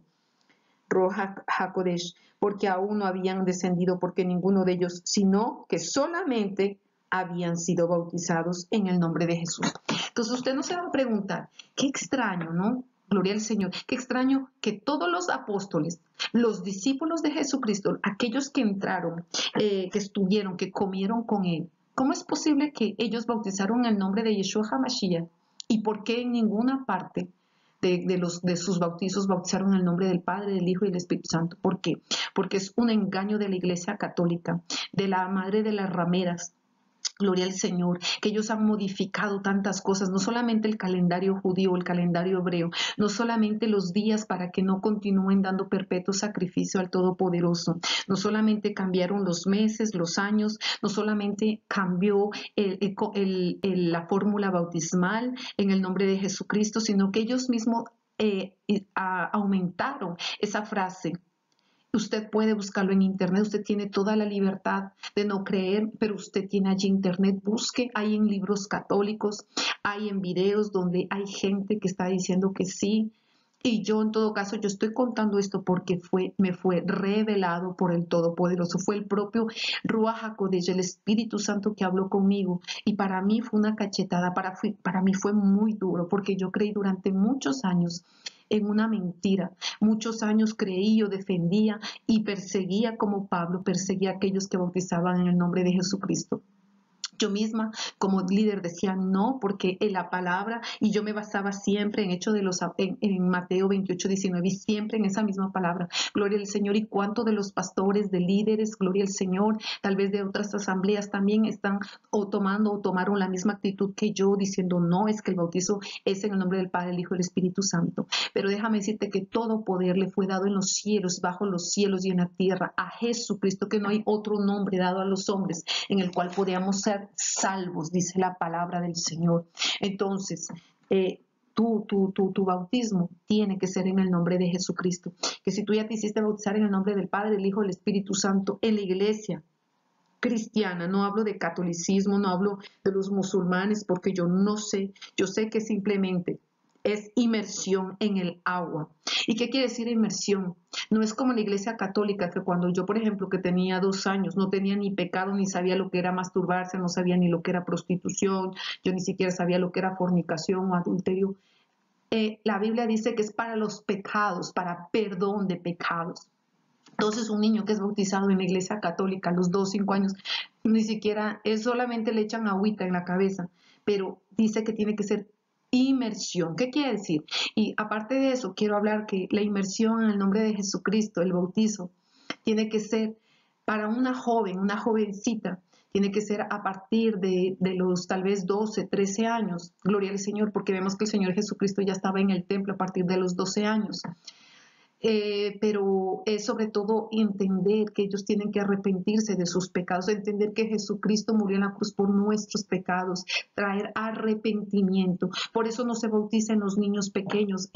Ruach HaKodesh, porque aún no habían descendido porque ninguno de ellos, sino que solamente habían sido bautizados en el nombre de Jesús. Entonces usted no se va a preguntar, qué extraño, ¿no? Gloria al Señor. Qué extraño que todos los apóstoles, los discípulos de Jesucristo, aquellos que entraron, que estuvieron, que comieron con Él, ¿cómo es posible que ellos bautizaron en el nombre de Yeshua HaMashiach? ¿Y por qué en ninguna parte de sus bautizos bautizaron en el nombre del Padre, del Hijo y del Espíritu Santo? ¿Por qué? Porque es un engaño de la Iglesia Católica, de la madre de las rameras. Gloria al Señor, que ellos han modificado tantas cosas, no solamente el calendario judío, el calendario hebreo, no solamente los días para que no continúen dando perpetuo sacrificio al Todopoderoso, no solamente cambiaron los meses, los años, no solamente cambió la fórmula bautismal en el nombre de Jesucristo, sino que ellos mismos aumentaron esa frase. Usted puede buscarlo en internet, usted tiene toda la libertad de no creer, pero usted tiene allí internet, busque, hay en libros católicos, hay en videos donde hay gente que está diciendo que sí. Y yo en todo caso, yo estoy contando esto porque me fue revelado por el Todopoderoso. Fue el propio Ruach HaKodesh, el Espíritu Santo que habló conmigo. Y para mí fue una cachetada, para mí fue muy duro porque yo creí durante muchos años en una mentira. Muchos años creí, yo defendía y perseguía como Pablo, perseguía a aquellos que bautizaban en el nombre de Jesucristo. Yo misma como líder decía no, porque en la palabra, y yo me basaba siempre en en Mateo 28, 19, y siempre en esa misma palabra, gloria al Señor. Y cuánto de los pastores, de líderes, gloria al Señor, tal vez de otras asambleas también están o tomaron la misma actitud que yo, diciendo no, es que el bautizo es en el nombre del Padre, el Hijo y el Espíritu Santo. Pero déjame decirte que todo poder le fue dado en los cielos, bajo los cielos y en la tierra, a Jesucristo, que no hay otro nombre dado a los hombres en el cual podamos ser salvos, dice la palabra del Señor. Entonces, tu bautismo tiene que ser en el nombre de Jesucristo. Que si tú ya te hiciste bautizar en el nombre del Padre, del Hijo y del Espíritu Santo en la iglesia cristiana, no hablo de catolicismo, no hablo de los musulmanes, porque yo no sé, yo sé que simplemente es inmersión en el agua. ¿Y qué quiere decir inmersión? No es como la iglesia católica, que cuando yo, por ejemplo, que tenía 2 años, no tenía ni pecado, ni sabía lo que era masturbarse, no sabía ni lo que era prostitución, yo ni siquiera sabía lo que era fornicación o adulterio. La Biblia dice que es para los pecados, para perdón de pecados. Entonces un niño que es bautizado en la iglesia católica a los 2, 5 años, ni siquiera, solamente le echan agüita en la cabeza, pero dice que tiene que ser inmersión. ¿Qué quiere decir? Y aparte de eso, quiero hablar que la inmersión en el nombre de Jesucristo, el bautizo, tiene que ser para una joven, una jovencita, tiene que ser a partir de los tal vez 12, 13 años. Gloria al Señor, porque vemos que el Señor Jesucristo ya estaba en el templo a partir de los 12 años. Pero es sobre todo entender que ellos tienen que arrepentirse de sus pecados, entender que Jesucristo murió en la cruz por nuestros pecados, traer arrepentimiento. Por eso no se bautizan los niños pequeños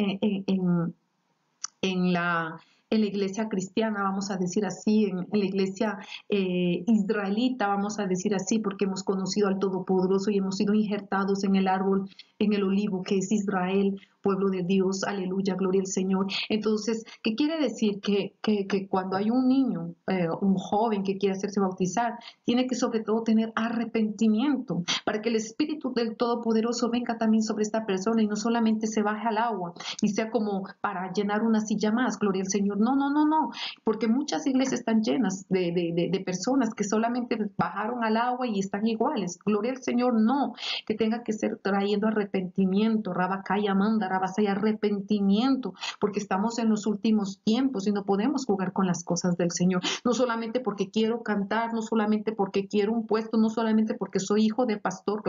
en la iglesia cristiana, vamos a decir así, en la iglesia israelita, vamos a decir así, porque hemos conocido al Todopoderoso y hemos sido injertados en el árbol, en el olivo, que es Israel, pueblo de Dios, aleluya, gloria al Señor. Entonces, ¿qué quiere decir? Que cuando hay un niño, un joven que quiere hacerse bautizar, tiene que sobre todo tener arrepentimiento, para que el Espíritu del Todopoderoso venga también sobre esta persona y no solamente se baje al agua y sea como para llenar una silla más, gloria al Señor. No, no, no, no, porque muchas iglesias están llenas de personas que solamente bajaron al agua y están iguales. Gloria al Señor, no, que tenga que ser trayendo arrepentimiento, Rabacaya Manda, Rabasaya, arrepentimiento, porque estamos en los últimos tiempos y no podemos jugar con las cosas del Señor. No solamente porque quiero cantar, no solamente porque quiero un puesto, no solamente porque soy hijo de pastor,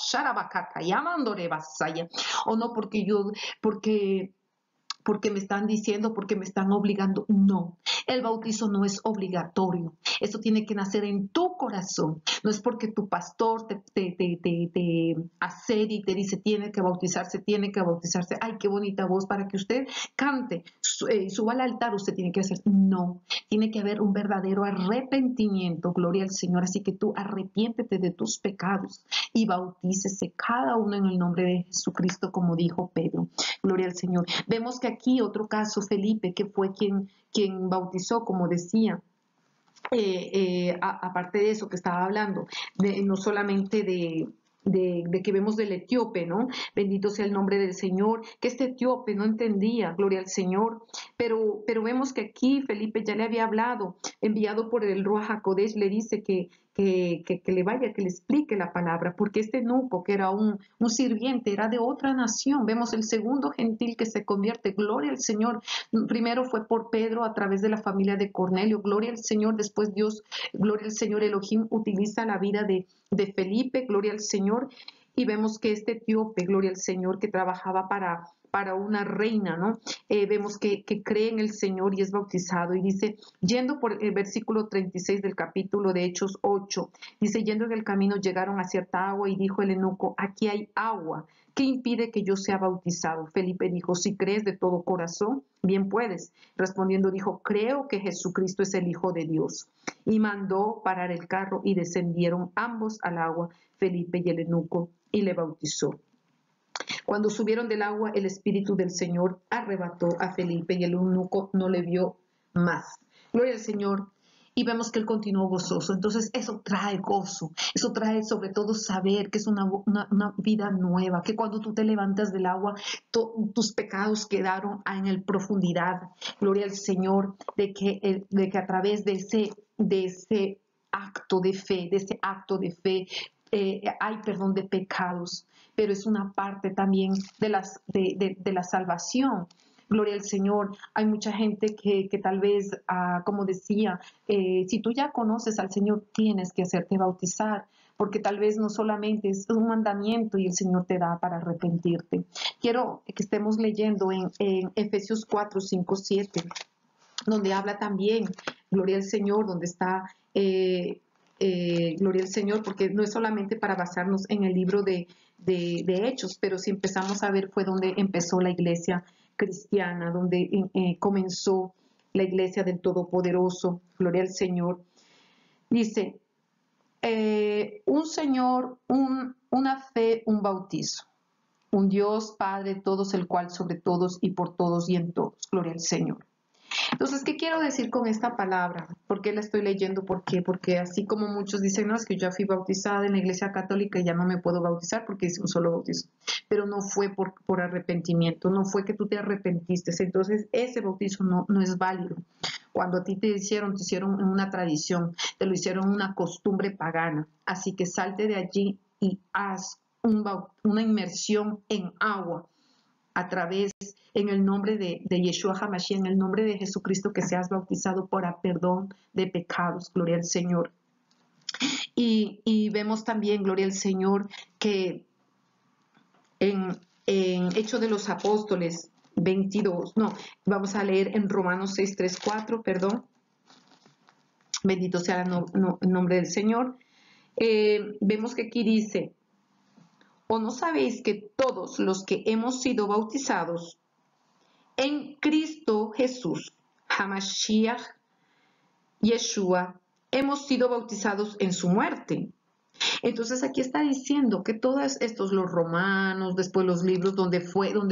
o no porque me están diciendo, porque me están obligando. No, el bautizo no es obligatorio. Eso tiene que nacer en tu corazón. No es porque tu pastor te asedia y te dice tiene que bautizarse, tiene que bautizarse. Ay, qué bonita voz para que usted cante, suba al altar, usted tiene que hacer. No, tiene que haber un verdadero arrepentimiento. Gloria al Señor. Así que tú arrepiéntete de tus pecados y bautícese cada uno en el nombre de Jesucristo, como dijo Pedro. Gloria al Señor. Vemos que aquí otro caso, Felipe, que fue quien bautizó, como decía, aparte de eso que estaba hablando, no solamente de que vemos del etíope, ¿no? Bendito sea el nombre del Señor, que este etíope no entendía, gloria al Señor, pero vemos que aquí Felipe ya le había hablado, enviado por el Ruach HaKodesh, le dice que le vaya, que le explique la palabra, porque este eunuco, que era un sirviente, era de otra nación. Vemos el segundo gentil que se convierte, gloria al Señor. Primero fue por Pedro a través de la familia de Cornelio, gloria al Señor. Después Dios, gloria al Señor, Elohim utiliza la vida de Felipe, gloria al Señor. Y vemos que este etíope, gloria al Señor, que trabajaba para una reina, ¿no? Vemos que cree en el Señor y es bautizado. Y dice, yendo por el versículo 36 del capítulo de Hechos 8, dice, yendo en el camino llegaron a cierta agua y dijo el eunuco, aquí hay agua, ¿qué impide que yo sea bautizado? Felipe dijo, si crees de todo corazón, bien puedes. Respondiendo dijo, creo que Jesucristo es el Hijo de Dios. Y mandó parar el carro y descendieron ambos al agua, Felipe y el eunuco, y le bautizó. Cuando subieron del agua, el Espíritu del Señor arrebató a Felipe y el eunuco no le vio más. Gloria al Señor. Y vemos que él continuó gozoso. Entonces eso trae gozo, eso trae sobre todo saber que es una vida nueva, que cuando tú te levantas del agua, tus pecados quedaron en el profundidad. Gloria al Señor, de que a través de ese acto de fe, hay perdón de pecados, pero es una parte también de la salvación. Gloria al Señor. Hay mucha gente que tal vez, como decía, si tú ya conoces al Señor, tienes que hacerte bautizar, porque tal vez no solamente es un mandamiento y el Señor te da para arrepentirte. Quiero que estemos leyendo en Efesios 4, 5, 7, donde habla también, gloria al Señor, donde está... gloria al Señor, porque no es solamente para basarnos en el libro de Hechos, pero si empezamos a ver fue donde empezó la iglesia cristiana, donde comenzó la iglesia del Todopoderoso, gloria al Señor. Dice, un Señor, una fe, un bautizo, un Dios Padre, todos, el cual sobre todos y por todos y en todos, gloria al Señor. Entonces, ¿qué quiero decir con esta palabra? ¿Por qué la estoy leyendo? ¿Por qué? Porque así como muchos dicen, no, es que yo ya fui bautizada en la iglesia católica y ya no me puedo bautizar porque hice un solo bautizo. Pero no fue por arrepentimiento, no fue que tú te arrepentiste. Entonces, ese bautizo no es válido. Cuando a ti te hicieron en una tradición, te lo hicieron una costumbre pagana. Así que salte de allí y haz una inmersión en agua a través en el nombre de Yeshua HaMashiach, en el nombre de Jesucristo, que seas bautizado para perdón de pecados. Gloria al Señor. Y vemos también, gloria al Señor, que en Hechos de los Apóstoles 22, no, vamos a leer en Romanos 6, 3, 4, perdón. Bendito sea el nombre del Señor. Vemos que aquí dice, ¿o no sabéis que todos los que hemos sido bautizados en Cristo Jesús, Hamashiach, Yeshua, hemos sido bautizados en su muerte? Entonces aquí está diciendo que todos estos, los romanos, después los libros donde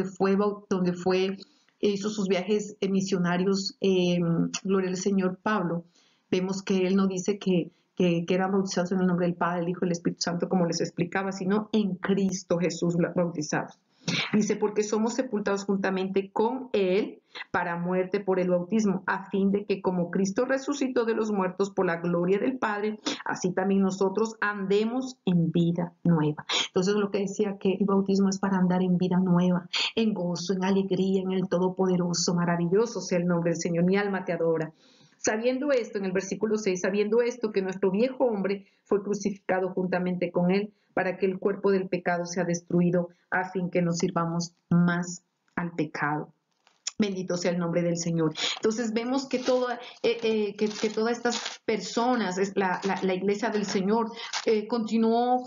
hizo sus viajes misionarios, gloria al Señor Pablo, vemos que él no dice que eran bautizados en el nombre del Padre, el Hijo y el Espíritu Santo, como les explicaba, sino en Cristo Jesús bautizados. Dice, porque somos sepultados juntamente con Él para muerte por el bautismo, a fin de que como Cristo resucitó de los muertos por la gloria del Padre, así también nosotros andemos en vida nueva. Entonces lo que decía que el bautismo es para andar en vida nueva, en gozo, en alegría, en el Todopoderoso. Maravilloso sea el nombre del Señor, mi alma te adora. Sabiendo esto, en el versículo 6, sabiendo esto, que nuestro viejo hombre fue crucificado juntamente con él, para que el cuerpo del pecado sea destruido, a fin que nos sirvamos más al pecado. Bendito sea el nombre del Señor. Entonces vemos que todas estas personas, la iglesia del Señor, continuó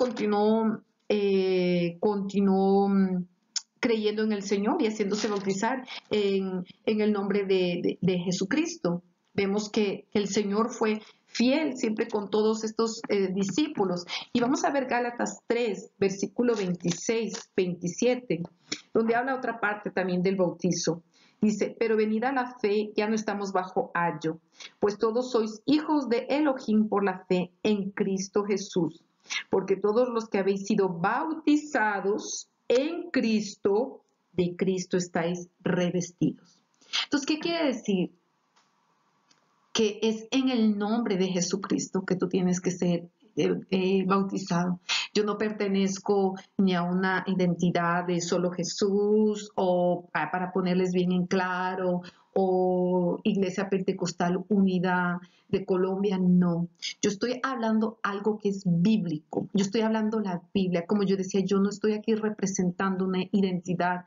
creyendo en el Señor y haciéndose bautizar en el nombre de Jesucristo. Vemos que el Señor fue fiel siempre con todos estos discípulos. Y vamos a ver Gálatas 3, versículo 26, 27, donde habla otra parte también del bautizo. Dice, pero venida la fe, ya no estamos bajo ayo, pues todos sois hijos de Elohim por la fe en Cristo Jesús. Porque todos los que habéis sido bautizados en Cristo, de Cristo estáis revestidos. Entonces, ¿qué quiere decir? Que es en el nombre de Jesucristo que tú tienes que ser bautizado. Yo no pertenezco ni a una identidad de solo Jesús o para ponerles bien en claro o Iglesia Pentecostal Unida de Colombia, no. Yo estoy hablando algo que es bíblico. Yo estoy hablando la Biblia. Como yo decía, yo no estoy aquí representando una identidad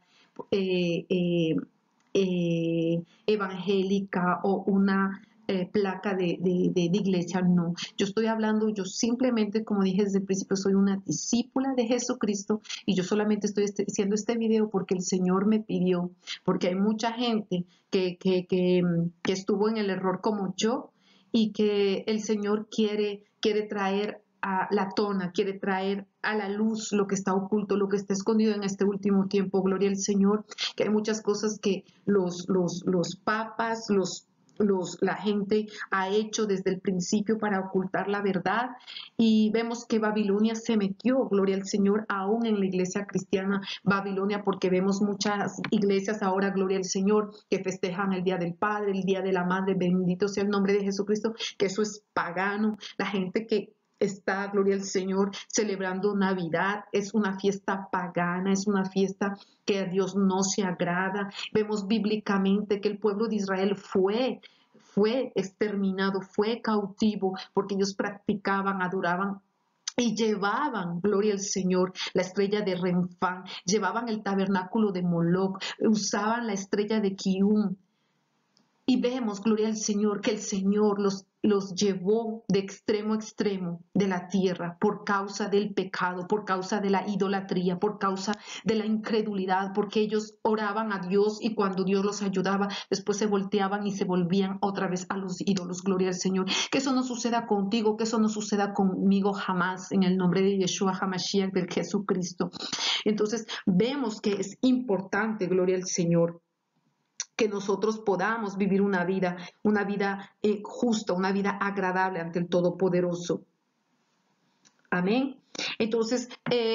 evangélica o una placa de iglesia, no. Yo estoy hablando, yo simplemente, como dije desde el principio, soy una discípula de Jesucristo y yo solamente estoy haciendo este video porque el Señor me pidió, porque hay mucha gente que estuvo en el error como yo y que el Señor quiere traer a la tona, quiere traer a la luz lo que está oculto, lo que está escondido en este último tiempo. Gloria al Señor, que hay muchas cosas que los papas, la gente ha hecho desde el principio para ocultar la verdad, y vemos que Babilonia se metió, gloria al Señor, aún en la iglesia cristiana Babilonia, porque vemos muchas iglesias ahora, gloria al Señor, que festejan el Día del Padre, el Día de la Madre, bendito sea el nombre de Jesucristo, que eso es pagano. La gente que está, gloria al Señor, celebrando Navidad, es una fiesta pagana, es una fiesta que a Dios no se agrada. Vemos bíblicamente que el pueblo de Israel fue exterminado, fue cautivo, porque ellos practicaban, adoraban y llevaban, gloria al Señor, la estrella de Renfán, llevaban el tabernáculo de Moloc, usaban la estrella de Kium. Y vemos, gloria al Señor, que el Señor los llevó de extremo a extremo de la tierra por causa del pecado, por causa de la idolatría, por causa de la incredulidad, porque ellos oraban a Dios y cuando Dios los ayudaba, después se volteaban y se volvían otra vez a los ídolos. Gloria al Señor. Que eso no suceda contigo, que eso no suceda conmigo jamás, en el nombre de Yeshua HaMashiach, del Jesucristo. Entonces, vemos que es importante, gloria al Señor, que nosotros podamos vivir una vida justa, una vida agradable ante el Todopoderoso. Amén. Entonces,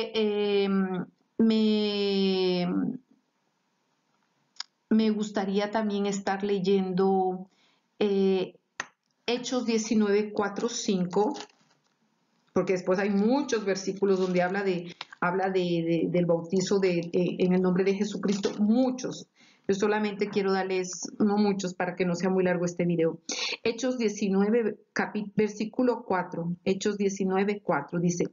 me gustaría también estar leyendo Hechos 19, 4, 5, porque después hay muchos versículos donde habla del bautizo en el nombre de Jesucristo, muchos. Yo solamente quiero darles, no muchos, para que no sea muy largo este video. Hechos 19, versículo 4. Hechos 19, 4 dice,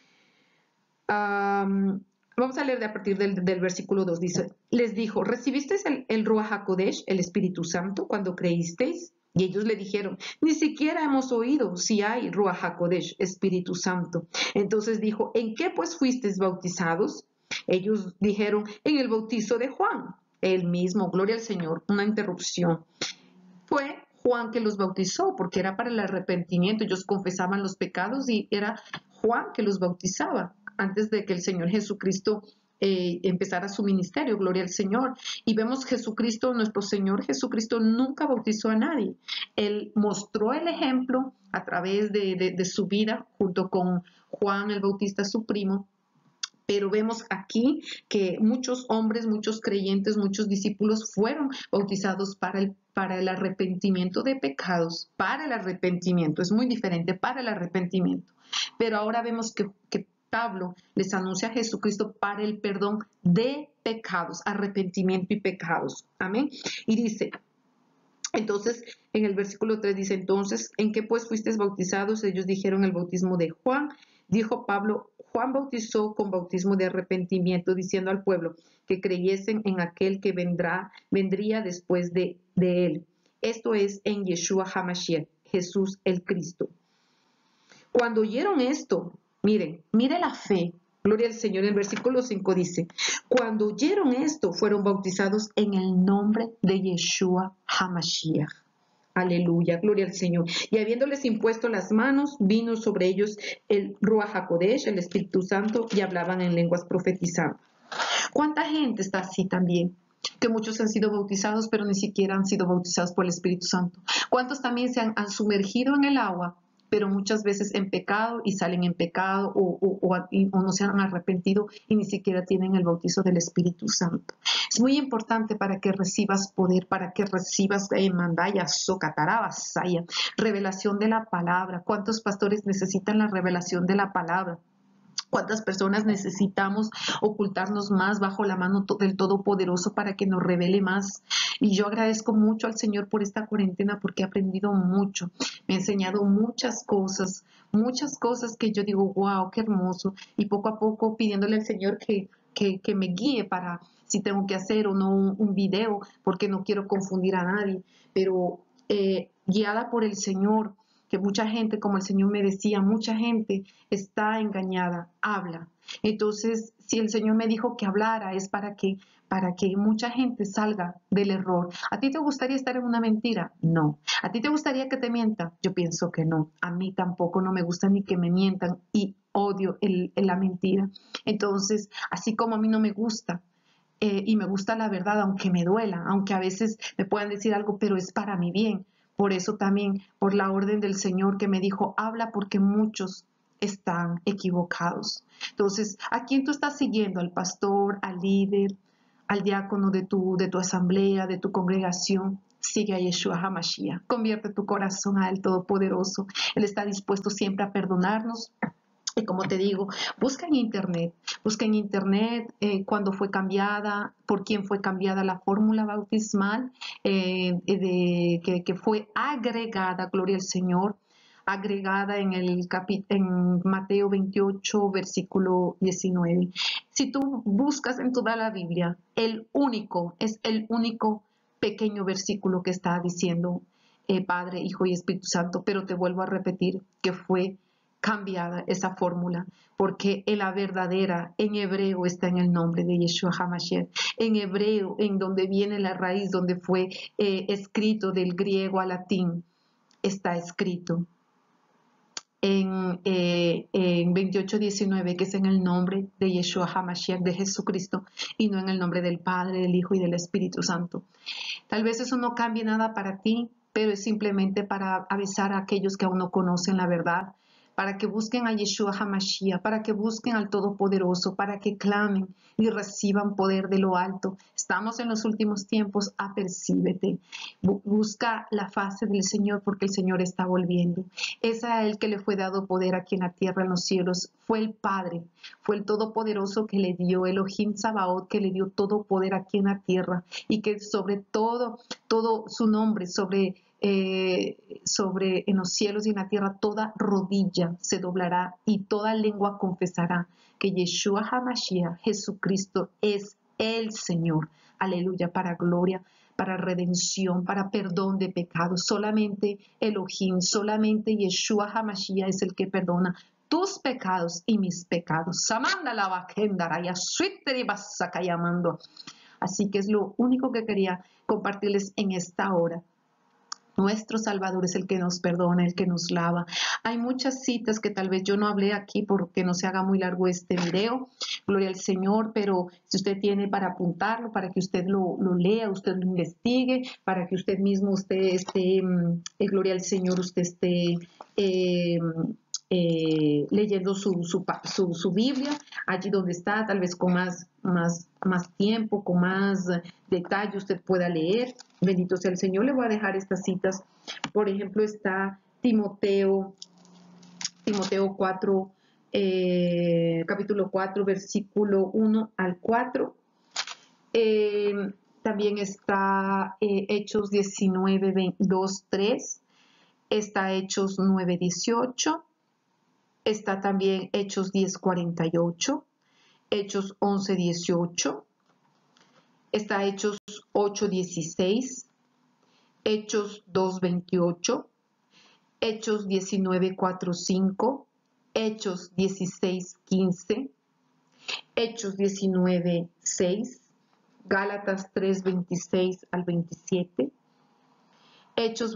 vamos a leer de a partir del versículo 2. Dice, les dijo, ¿recibisteis el Ruach HaKodesh, el Espíritu Santo, cuando creísteis? Y ellos le dijeron, ni siquiera hemos oído si hay Ruach HaKodesh, Espíritu Santo. Entonces dijo, ¿en qué pues fuisteis bautizados? Ellos dijeron, en el bautizo de Juan. Él mismo, gloria al Señor, una interrupción. Fue Juan que los bautizó porque era para el arrepentimiento. Ellos confesaban los pecados y era Juan que los bautizaba antes de que el Señor Jesucristo empezara su ministerio, gloria al Señor. Y vemos Jesucristo, nuestro Señor Jesucristo nunca bautizó a nadie. Él mostró el ejemplo a través de su vida junto con Juan el Bautista, su primo. Pero vemos aquí que muchos hombres, muchos creyentes, muchos discípulos fueron bautizados para el arrepentimiento de pecados, para el arrepentimiento, es muy diferente, para el arrepentimiento. Pero ahora vemos que Pablo les anuncia a Jesucristo para el perdón de pecados, arrepentimiento y pecados. Amén. Y dice, entonces, en el versículo 3 dice, entonces, ¿en qué pues fuisteis bautizados? Ellos dijeron el bautismo de Juan. Dijo Pablo, Juan bautizó con bautismo de arrepentimiento, diciendo al pueblo que creyesen en aquel que vendría después de él. Esto es en Yeshua HaMashiach, Jesús el Cristo. Cuando oyeron esto, mire la fe. Gloria al Señor. En el versículo 5 dice, cuando oyeron esto, fueron bautizados en el nombre de Yeshua HaMashiach. Aleluya, gloria al Señor. Y habiéndoles impuesto las manos, vino sobre ellos el Ruach HaKodesh, el Espíritu Santo, y hablaban en lenguas profetizando. ¿Cuánta gente está así también? Que muchos han sido bautizados, pero ni siquiera han sido bautizados por el Espíritu Santo. ¿Cuántos también se han sumergido en el agua, pero muchas veces en pecado y salen en pecado o no se han arrepentido y ni siquiera tienen el bautizo del Espíritu Santo? Es muy importante para que recibas poder, para que recibas mandaya, socatarabasaya, revelación de la palabra. ¿Cuántos pastores necesitan la revelación de la palabra? ¿Cuántas personas necesitamos ocultarnos más bajo la mano del Todopoderoso para que nos revele más? Y yo agradezco mucho al Señor por esta cuarentena porque he aprendido mucho. Me ha enseñado muchas cosas que yo digo, wow, qué hermoso. Y poco a poco pidiéndole al Señor que me guíe para si tengo que hacer o no un video, porque no quiero confundir a nadie. Pero guiada por el Señor, que mucha gente, como el Señor me decía, mucha gente está engañada, habla. Entonces, si el Señor me dijo que hablara, es para que mucha gente salga del error. ¿A ti te gustaría estar en una mentira? No. ¿A ti te gustaría que te mientan? Yo pienso que no. A mí tampoco, no me gusta ni que me mientan y odio la mentira. Entonces, así como a mí no me gusta, y me gusta la verdad, aunque me duela, aunque a veces me puedan decir algo, pero es para mi bien. Por eso también, por la orden del Señor que me dijo, habla porque muchos están equivocados. Entonces, ¿a quién tú estás siguiendo? ¿Al pastor, al líder, al diácono de tu asamblea, de tu congregación? Sigue a Yeshua HaMashiach. Convierte tu corazón a Él Todopoderoso. Él está dispuesto siempre a perdonarnos. Y como te digo, busca en internet cuándo fue cambiada, por quién fue cambiada la fórmula bautismal, que fue agregada, gloria al Señor, agregada en Mateo 28, versículo 19. Si tú buscas en toda la Biblia, es el único pequeño versículo que está diciendo Padre, Hijo y Espíritu Santo, pero te vuelvo a repetir que fue cambiada esa fórmula, porque la verdadera en hebreo está en el nombre de Yeshua HaMashiach, en hebreo, en donde viene la raíz, donde fue escrito del griego al latín, está escrito en 28:19, que es en el nombre de Yeshua HaMashiach, de Jesucristo, y no en el nombre del Padre, del Hijo y del Espíritu Santo. Tal vez eso no cambie nada para ti, pero es simplemente para avisar a aquellos que aún no conocen la verdad, para que busquen a Yeshua HaMashiach, para que busquen al Todopoderoso, para que clamen y reciban poder de lo alto. Estamos en los últimos tiempos, apercíbete. Busca la faz del Señor porque el Señor está volviendo. Es a Él que le fue dado poder aquí en la tierra, en los cielos. Fue el Padre, fue el Todopoderoso que le dio, Elohim Sabaoth, que le dio todo poder aquí en la tierra y que sobre todo su nombre, sobre en los cielos y en la tierra, toda rodilla se doblará y toda lengua confesará que Yeshua HaMashiach, Jesucristo, es el Señor. Aleluya, para gloria, para redención, para perdón de pecados. Solamente Elohim, solamente Yeshua HaMashiach es el que perdona tus pecados y mis pecados. Samanda la bakendara ya suiteri basaka llamando. Así que es lo único que quería compartirles en esta hora. Nuestro Salvador es el que nos perdona, el que nos lava. Hay muchas citas que tal vez yo no hablé aquí porque no se haga muy largo este video. Gloria al Señor, pero si usted tiene para apuntarlo, para que usted lo lea, usted lo investigue, para que usted mismo esté gloria al Señor, usted esté leyendo su Biblia, allí donde está, tal vez con más tiempo, con más detalle usted pueda leer. Bendito sea el Señor. Le voy a dejar estas citas. Por ejemplo, está Timoteo 4, capítulo 4, versículo 1 al 4. También está Hechos 19, 2, 3. Está Hechos 9, 18. Está también Hechos 10, 48. Hechos 11, 18. Está Hechos 8, 16. Hechos 2, 28. Hechos 19, 4, 5. Hechos 16, 15. Hechos 19, 6. Gálatas 3, 26 al 27. Hechos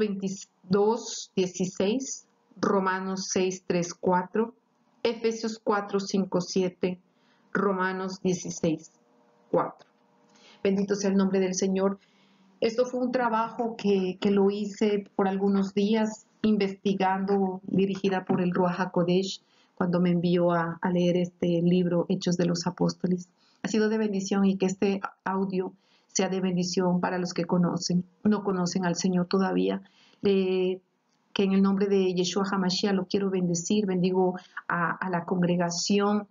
22, 16. Romanos 6, 3, 4. Efesios 4, 5, 7. Romanos 16, 4. Bendito sea el nombre del Señor. Esto fue un trabajo que lo hice por algunos días investigando, dirigida por el Ruach HaKodesh, cuando me envió a leer este libro, Hechos de los Apóstoles. Ha sido de bendición y que este audio sea de bendición para los que no conocen al Señor todavía. Que en el nombre de Yeshua HaMashiach lo quiero bendecir, bendigo a la congregación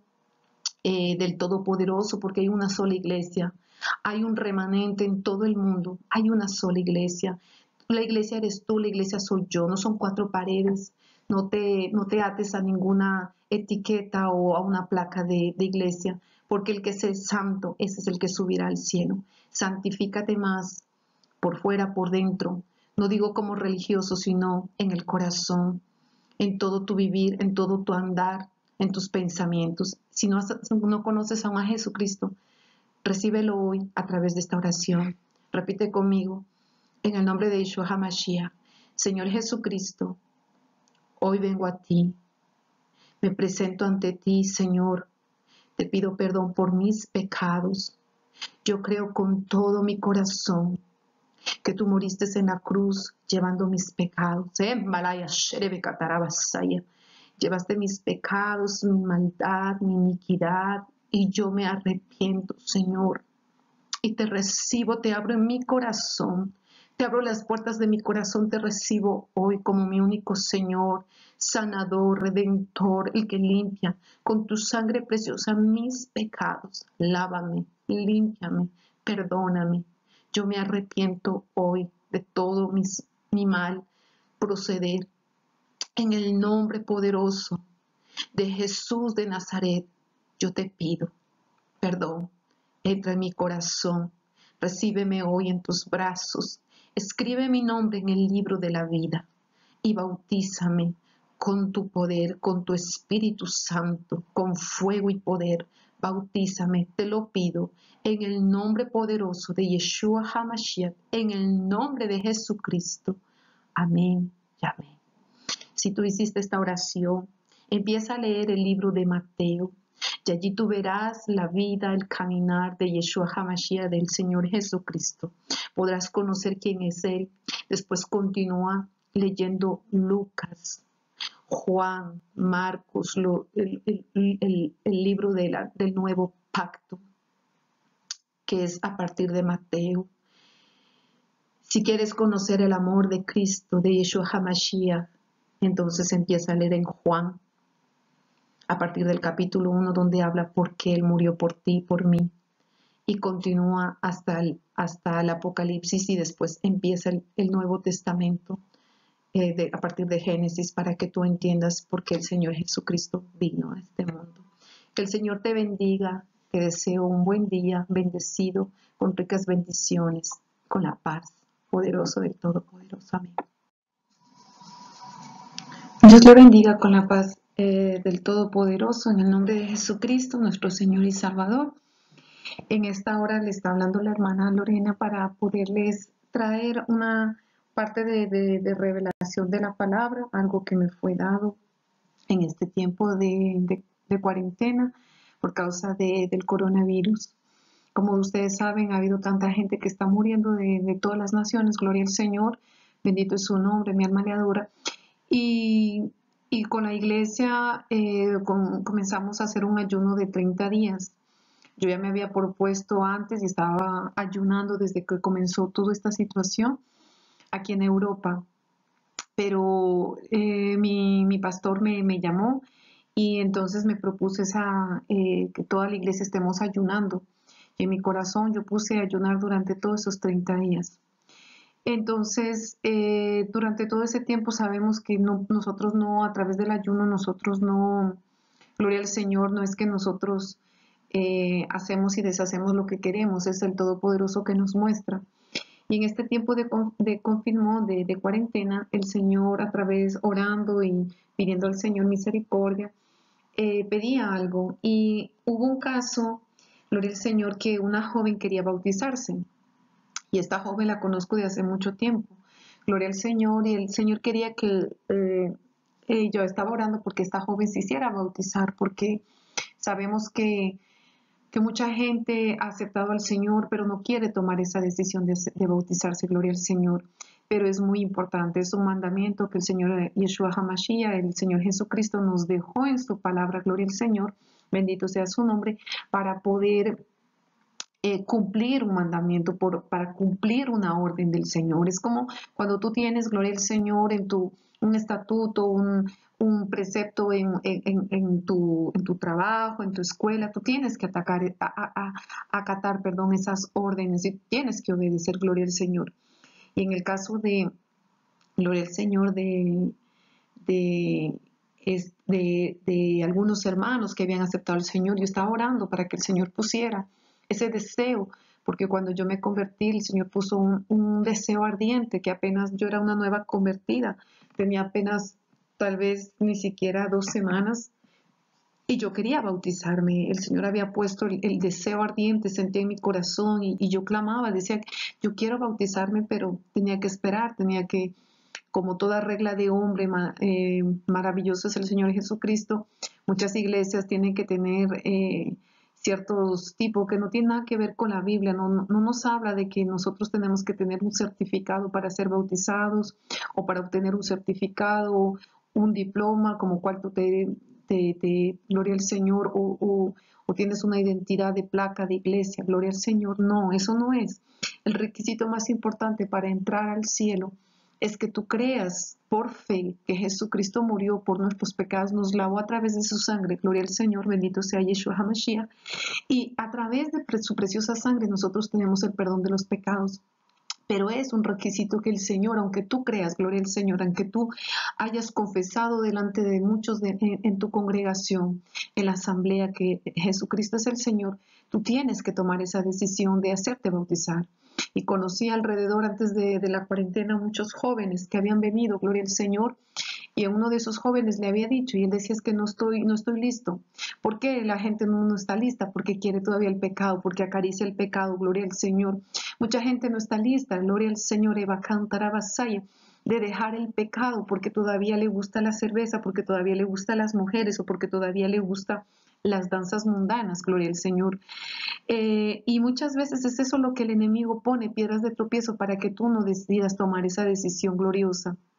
del Todopoderoso, porque hay una sola iglesia, hay un remanente en todo el mundo, hay una sola iglesia. La iglesia eres tú, la iglesia soy yo, no son cuatro paredes. No te ates a ninguna etiqueta o a una placa de iglesia, porque el que es el santo, ese es el que subirá al cielo. Santifícate más por fuera, por dentro. No digo como religioso, sino en el corazón, en todo tu vivir, en todo tu andar, en tus pensamientos. Si no conoces aún a Jesucristo, recíbelo hoy a través de esta oración. Repite conmigo, en el nombre de Yeshua HaMashiach. Señor Jesucristo, hoy vengo a ti. Me presento ante ti, Señor. Te pido perdón por mis pecados. Yo creo con todo mi corazón que tú moriste en la cruz llevando mis pecados. Llevaste mis pecados, mi maldad, mi iniquidad, y yo me arrepiento, Señor. Y te recibo, te abro en mi corazón. Te abro las puertas de mi corazón, te recibo hoy como mi único Señor, sanador, redentor, el que limpia con tu sangre preciosa mis pecados. Lávame, límpiame, perdóname. Yo me arrepiento hoy de todo mi mal proceder. En el nombre poderoso de Jesús de Nazaret, yo te pido perdón. Entra en mi corazón. Recíbeme hoy en tus brazos. Escribe mi nombre en el libro de la vida y bautízame con tu poder, con tu Espíritu Santo, con fuego y poder. Bautízame, te lo pido, en el nombre poderoso de Yeshua HaMashiach, en el nombre de Jesucristo. Amén y amén. Si tú hiciste esta oración, empieza a leer el libro de Mateo. Y allí tú verás la vida, el caminar de Yeshua HaMashiach, del Señor Jesucristo. Podrás conocer quién es Él. Después continúa leyendo Lucas, Juan, Marcos, el libro del nuevo pacto, que es a partir de Mateo. Si quieres conocer el amor de Cristo, de Yeshua HaMashiach, entonces empieza a leer en Juan, a partir del capítulo 1, donde habla por qué Él murió por ti y por mí, y continúa hasta el Apocalipsis, y después empieza el Nuevo Testamento, a partir de Génesis, para que tú entiendas por qué el Señor Jesucristo vino a este mundo. Que el Señor te bendiga, te deseo un buen día, bendecido, con ricas bendiciones, con la paz poderoso del Todopoderoso. Amén. Dios le bendiga con la paz del Todopoderoso, en el nombre de Jesucristo, nuestro Señor y Salvador. En esta hora le está hablando la hermana Lorena para poderles traer una parte de revelación de la palabra, algo que me fue dado en este tiempo de cuarentena por causa del coronavirus. Como ustedes saben, ha habido tanta gente que está muriendo de todas las naciones. Gloria al Señor, bendito es su nombre, mi alma le adora. Y con la iglesia comenzamos a hacer un ayuno de 30 días. Yo ya me había propuesto antes y estaba ayunando desde que comenzó toda esta situación aquí en Europa. Pero mi pastor me llamó y entonces me propuse que toda la iglesia estemos ayunando. Y en mi corazón yo puse a ayunar durante todos esos 30 días. Entonces, durante todo ese tiempo sabemos que nosotros no, a través del ayuno, nosotros no, gloria al Señor, no es que nosotros hacemos y deshacemos lo que queremos, es el Todopoderoso que nos muestra. Y en este tiempo de confirmó, de cuarentena, el Señor, a través orando y pidiendo al Señor misericordia, pedía algo. Y hubo un caso, gloria al Señor, que una joven quería bautizarse. Y esta joven la conozco de hace mucho tiempo. Gloria al Señor. Y el Señor quería que yo estaba orando porque esta joven se hiciera bautizar, porque sabemos que mucha gente ha aceptado al Señor, pero no quiere tomar esa decisión de bautizarse, gloria al Señor. Pero es muy importante, es un mandamiento que el Señor Yeshua HaMashiach, el Señor Jesucristo, nos dejó en su palabra, gloria al Señor, bendito sea su nombre, para poder cumplir un mandamiento, para cumplir una orden del Señor. Es como cuando tú tienes, gloria al Señor, un estatuto, un precepto en tu trabajo, en tu escuela, tú tienes que acatar, esas órdenes y tienes que obedecer, gloria al Señor. Y en el caso de, gloria al Señor, de algunos hermanos que habían aceptado al Señor, yo estaba orando para que el Señor pusiera ese deseo, porque cuando yo me convertí, el Señor puso un deseo ardiente, que apenas yo era una nueva convertida, tenía apenas tal vez ni siquiera 2 semanas, y yo quería bautizarme. El Señor había puesto el deseo ardiente, sentí en mi corazón, y yo clamaba, decía, yo quiero bautizarme, pero tenía que esperar, tenía que, como toda regla de hombre, maravilloso es el Señor Jesucristo, muchas iglesias tienen que tener ciertos tipos que no tienen nada que ver con la Biblia, no nos habla de que nosotros tenemos que tener un certificado para ser bautizados o para obtener un certificado, un diploma como cual tú gloria al Señor, o tienes una identidad de placa de iglesia, gloria al Señor. No, eso no es. El requisito más importante para entrar al cielo es que tú creas por fe que Jesucristo murió por nuestros pecados, nos lavó a través de su sangre, gloria al Señor, bendito sea Yeshua HaMashiach, y a través de su preciosa sangre nosotros tenemos el perdón de los pecados. Pero es un requisito que el Señor, aunque tú creas, gloria al Señor, aunque tú hayas confesado delante de muchos en tu congregación, en la asamblea, que Jesucristo es el Señor, tú tienes que tomar esa decisión de hacerte bautizar. Y conocí alrededor, antes de la cuarentena, muchos jóvenes que habían venido, gloria al Señor, y a uno de esos jóvenes le había dicho, y él decía, es que no estoy listo. ¿Por qué la gente no está lista? Porque quiere todavía el pecado, porque acaricia el pecado, gloria al Señor. Mucha gente no está lista, gloria al Señor, Eva Cantarabasaya, de dejar el pecado, porque todavía le gusta la cerveza, porque todavía le gustan las mujeres, o porque todavía le gusta las danzas mundanas, gloria al Señor. Y muchas veces es eso lo que el enemigo pone, piedras de tropiezo, para que tú no decidas tomar esa decisión gloriosa.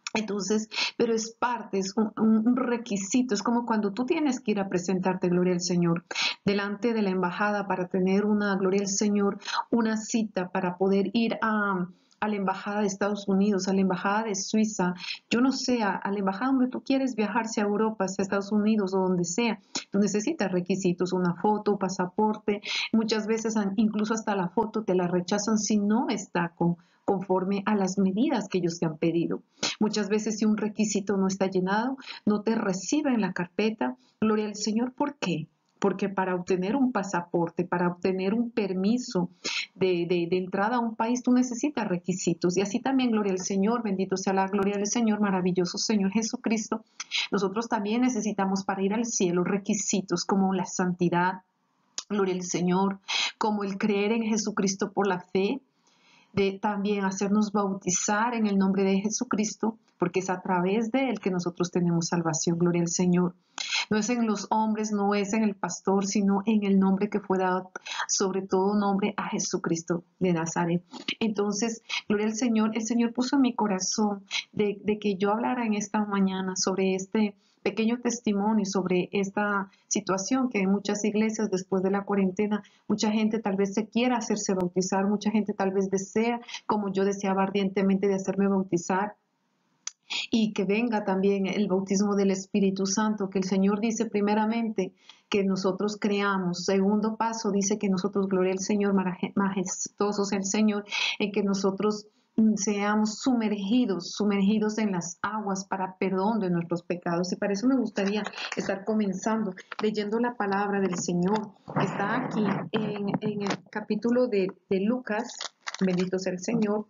Entonces, pero es parte, es un requisito, es como cuando tú tienes que ir a presentarte, gloria al Señor, delante de la embajada para tener una, gloria al Señor, una cita para poder ir a la embajada de Estados Unidos, a la embajada de Suiza, yo no sé, a la embajada donde tú quieres viajar, sea a Europa, sea a Estados Unidos o donde sea, tú necesitas requisitos, una foto, pasaporte, muchas veces incluso hasta la foto te la rechazan si no está conforme a las medidas que ellos te han pedido. Muchas veces si un requisito no está llenado, no te reciben la carpeta. Gloria al Señor, ¿por qué? Porque para obtener un pasaporte, para obtener un permiso de entrada a un país, tú necesitas requisitos. Y así también, gloria al Señor, bendito sea la gloria del Señor, maravilloso Señor Jesucristo. Nosotros también necesitamos para ir al cielo requisitos como la santidad, gloria al Señor, como el creer en Jesucristo por la fe, de también hacernos bautizar en el nombre de Jesucristo, porque es a través de él que nosotros tenemos salvación, gloria al Señor. No es en los hombres, no es en el pastor, sino en el nombre que fue dado, sobre todo nombre a Jesucristo de Nazaret. Entonces, gloria al Señor, el Señor puso en mi corazón de que yo hablara en esta mañana sobre este pequeño testimonio sobre esta situación que en muchas iglesias después de la cuarentena, mucha gente tal vez se quiera hacerse bautizar, mucha gente tal vez desea, como yo deseaba ardientemente de hacerme bautizar, y que venga también el bautismo del Espíritu Santo, que el Señor dice primeramente que nosotros creamos. Segundo paso dice que nosotros, gloria al Señor, majestuoso sea el Señor, en que nosotros seamos sumergidos en las aguas para perdón de nuestros pecados. Y para eso me gustaría estar comenzando leyendo la palabra del Señor. Está aquí en el capítulo de Lucas, bendito sea el Señor,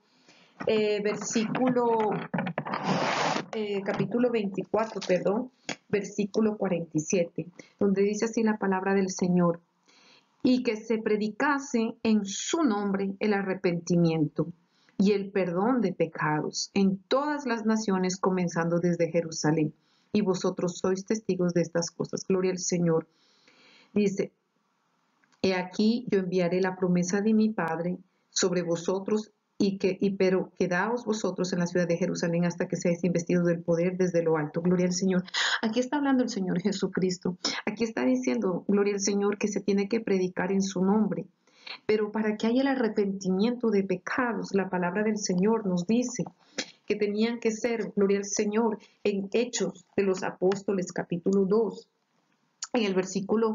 capítulo 24, perdón, versículo 47, donde dice así la palabra del Señor: y que se predicase en su nombre el arrepentimiento y el perdón de pecados en todas las naciones, comenzando desde Jerusalén. Y vosotros sois testigos de estas cosas. Gloria al Señor. Dice: he aquí yo enviaré la promesa de mi Padre sobre vosotros, pero quedaos vosotros en la ciudad de Jerusalén hasta que seáis investidos del poder desde lo alto. Gloria al Señor. Aquí está hablando el Señor Jesucristo. Aquí está diciendo, gloria al Señor, que se tiene que predicar en su nombre. Pero para que haya el arrepentimiento de pecados, la palabra del Señor nos dice que tenían que ser, gloria al Señor, en Hechos de los Apóstoles, capítulo 2. En el versículo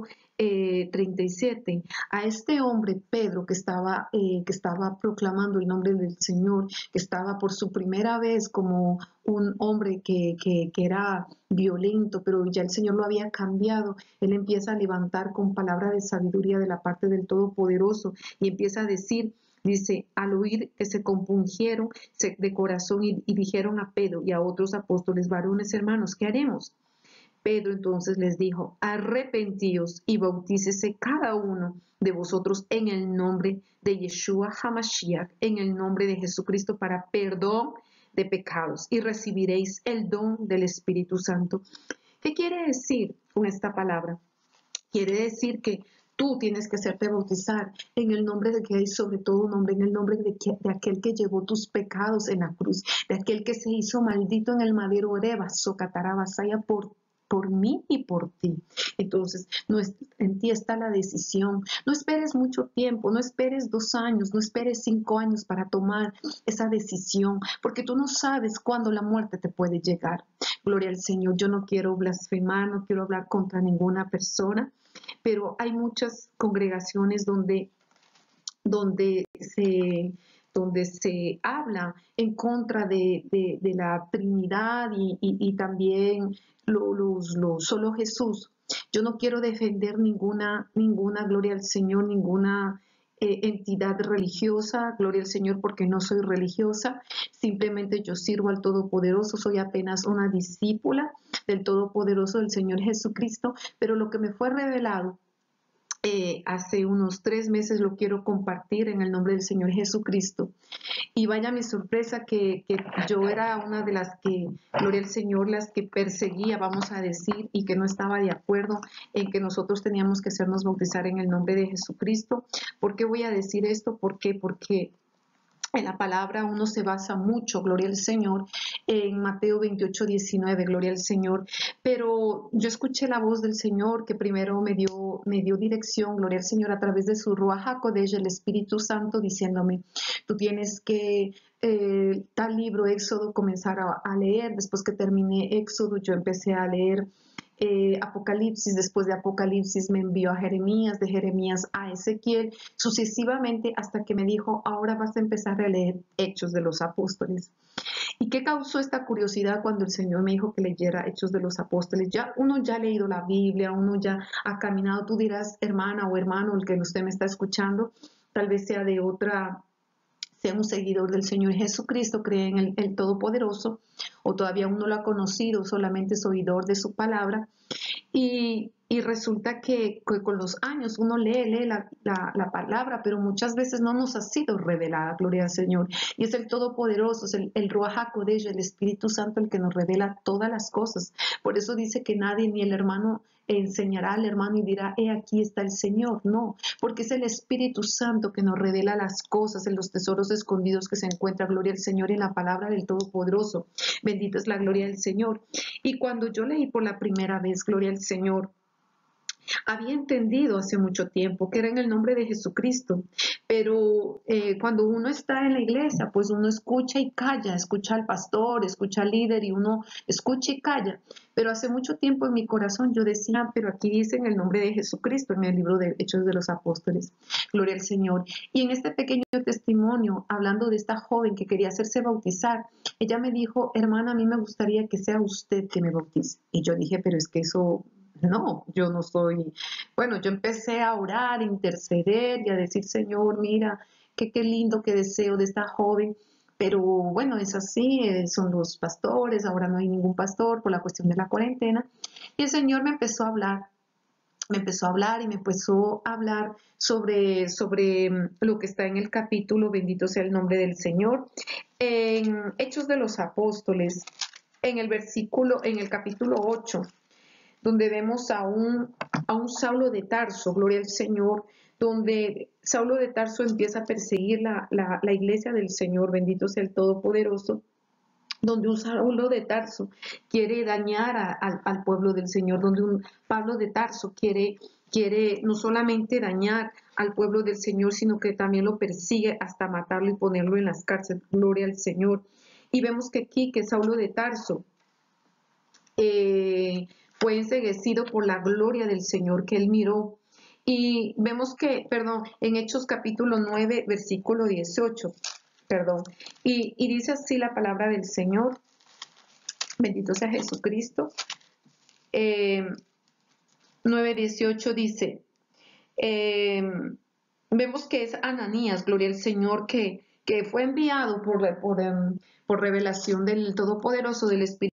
37, a este hombre Pedro que estaba proclamando el nombre del Señor, que estaba por su primera vez como un hombre que era violento, pero ya el Señor lo había cambiado. Él empieza a levantar con palabra de sabiduría de la parte del Todopoderoso y empieza a decir, dice, al oír que se compungieron de corazón y dijeron a Pedro y a otros apóstoles: varones hermanos, ¿qué haremos? Pedro entonces les dijo: arrepentíos y bautícese cada uno de vosotros en el nombre de Yeshua HaMashiach, en el nombre de Jesucristo, para perdón de pecados, y recibiréis el don del Espíritu Santo. ¿Qué quiere decir con esta palabra? Quiere decir que tú tienes que hacerte bautizar en el nombre de que hay sobre todo nombre, en el nombre de aquel que llevó tus pecados en la cruz, de aquel que se hizo maldito en el madero Oreba, Socatarabasaya, por mí y por ti. Entonces, en ti está la decisión. No esperes mucho tiempo, no esperes 2 años, no esperes 5 años para tomar esa decisión, porque tú no sabes cuándo la muerte te puede llegar. Gloria al Señor. Yo no quiero blasfemar, no quiero hablar contra ninguna persona, pero hay muchas congregaciones donde se habla en contra de la Trinidad y también solo Jesús. Yo no quiero defender ninguna gloria al Señor, ninguna entidad religiosa, gloria al Señor, porque no soy religiosa, simplemente yo sirvo al Todopoderoso, soy apenas una discípula del Todopoderoso, del Señor Jesucristo, pero lo que me fue revelado hace unos 3 meses lo quiero compartir en el nombre del Señor Jesucristo. Y vaya mi sorpresa que yo era una de las que, gloria al Señor, las que perseguía, vamos a decir, y que no estaba de acuerdo en que nosotros teníamos que hacernos bautizar en el nombre de Jesucristo. ¿Por qué voy a decir esto? ¿Por qué? Porque En la palabra uno se basa mucho, gloria al Señor, en Mateo 28:19, gloria al Señor. Pero yo escuché la voz del Señor que primero me dio dirección, gloria al Señor, a través de su Ruach HaKodesh, el Espíritu Santo, diciéndome, tú tienes que tal libro, Éxodo, comenzar a leer. Después que terminé Éxodo, yo empecé a leer Apocalipsis. Después de Apocalipsis me envió a Jeremías, de Jeremías a Ezequiel, sucesivamente hasta que me dijo, ahora vas a empezar a leer Hechos de los Apóstoles. ¿Y qué causó esta curiosidad cuando el Señor me dijo que leyera Hechos de los Apóstoles? Uno ya ha leído la Biblia, uno ya ha caminado. Tú dirás, hermana o hermano, el que usted me está escuchando, tal vez sea de otra, sea un seguidor del Señor Jesucristo, cree en el Todopoderoso, o todavía uno lo ha conocido, solamente es oidor de su palabra. Y resulta que con los años uno lee la palabra, pero muchas veces no nos ha sido revelada, gloria al Señor. Y es el Todopoderoso, es el Ruach HaKodesh, el Espíritu Santo, el que nos revela todas las cosas. Por eso dice que nadie, ni el hermano, enseñará al hermano y dirá, aquí está el Señor. No, porque es el Espíritu Santo que nos revela las cosas, en los tesoros escondidos que se encuentra, gloria al Señor, en la palabra del Todopoderoso. Bendita es la gloria del Señor. Y cuando yo leí por la primera vez, gloria al Señor, había entendido hace mucho tiempo que era en el nombre de Jesucristo, pero cuando uno está en la iglesia, pues uno escucha y calla, escucha al pastor, escucha al líder y uno escucha y calla. Pero hace mucho tiempo en mi corazón yo decía, pero aquí dice en el nombre de Jesucristo, en el libro de Hechos de los Apóstoles, gloria al Señor. Y en este pequeño testimonio, hablando de esta joven que quería hacerse bautizar, ella me dijo, hermana, a mí me gustaría que sea usted que me bautice. Y yo dije, pero es que eso... No, yo no soy, bueno, yo empecé a orar, a interceder y a decir, Señor, mira, qué lindo, qué deseo de esta joven, pero bueno, es así, son los pastores, ahora no hay ningún pastor por la cuestión de la cuarentena. Y el Señor me empezó a hablar, me empezó a hablar y me empezó a hablar sobre lo que está en el capítulo, bendito sea el nombre del Señor, en Hechos de los Apóstoles, en el capítulo 8, donde vemos a un Saulo de Tarso, gloria al Señor, donde Saulo de Tarso empieza a perseguir la iglesia del Señor, bendito sea el Todopoderoso, donde un Saulo de Tarso quiere dañar al pueblo del Señor, donde un Pablo de Tarso quiere no solamente dañar al pueblo del Señor, sino que también lo persigue hasta matarlo y ponerlo en las cárceles, gloria al Señor. Y vemos que aquí, que Saulo de Tarso, fue enceguecido por la gloria del Señor que él miró. Y vemos que, en Hechos capítulo 9, versículo 18, y dice así la palabra del Señor, bendito sea Jesucristo, 9:18 dice, eh, vemos que es Ananías, gloria al Señor, que fue enviado por revelación del Todopoderoso, del Espíritu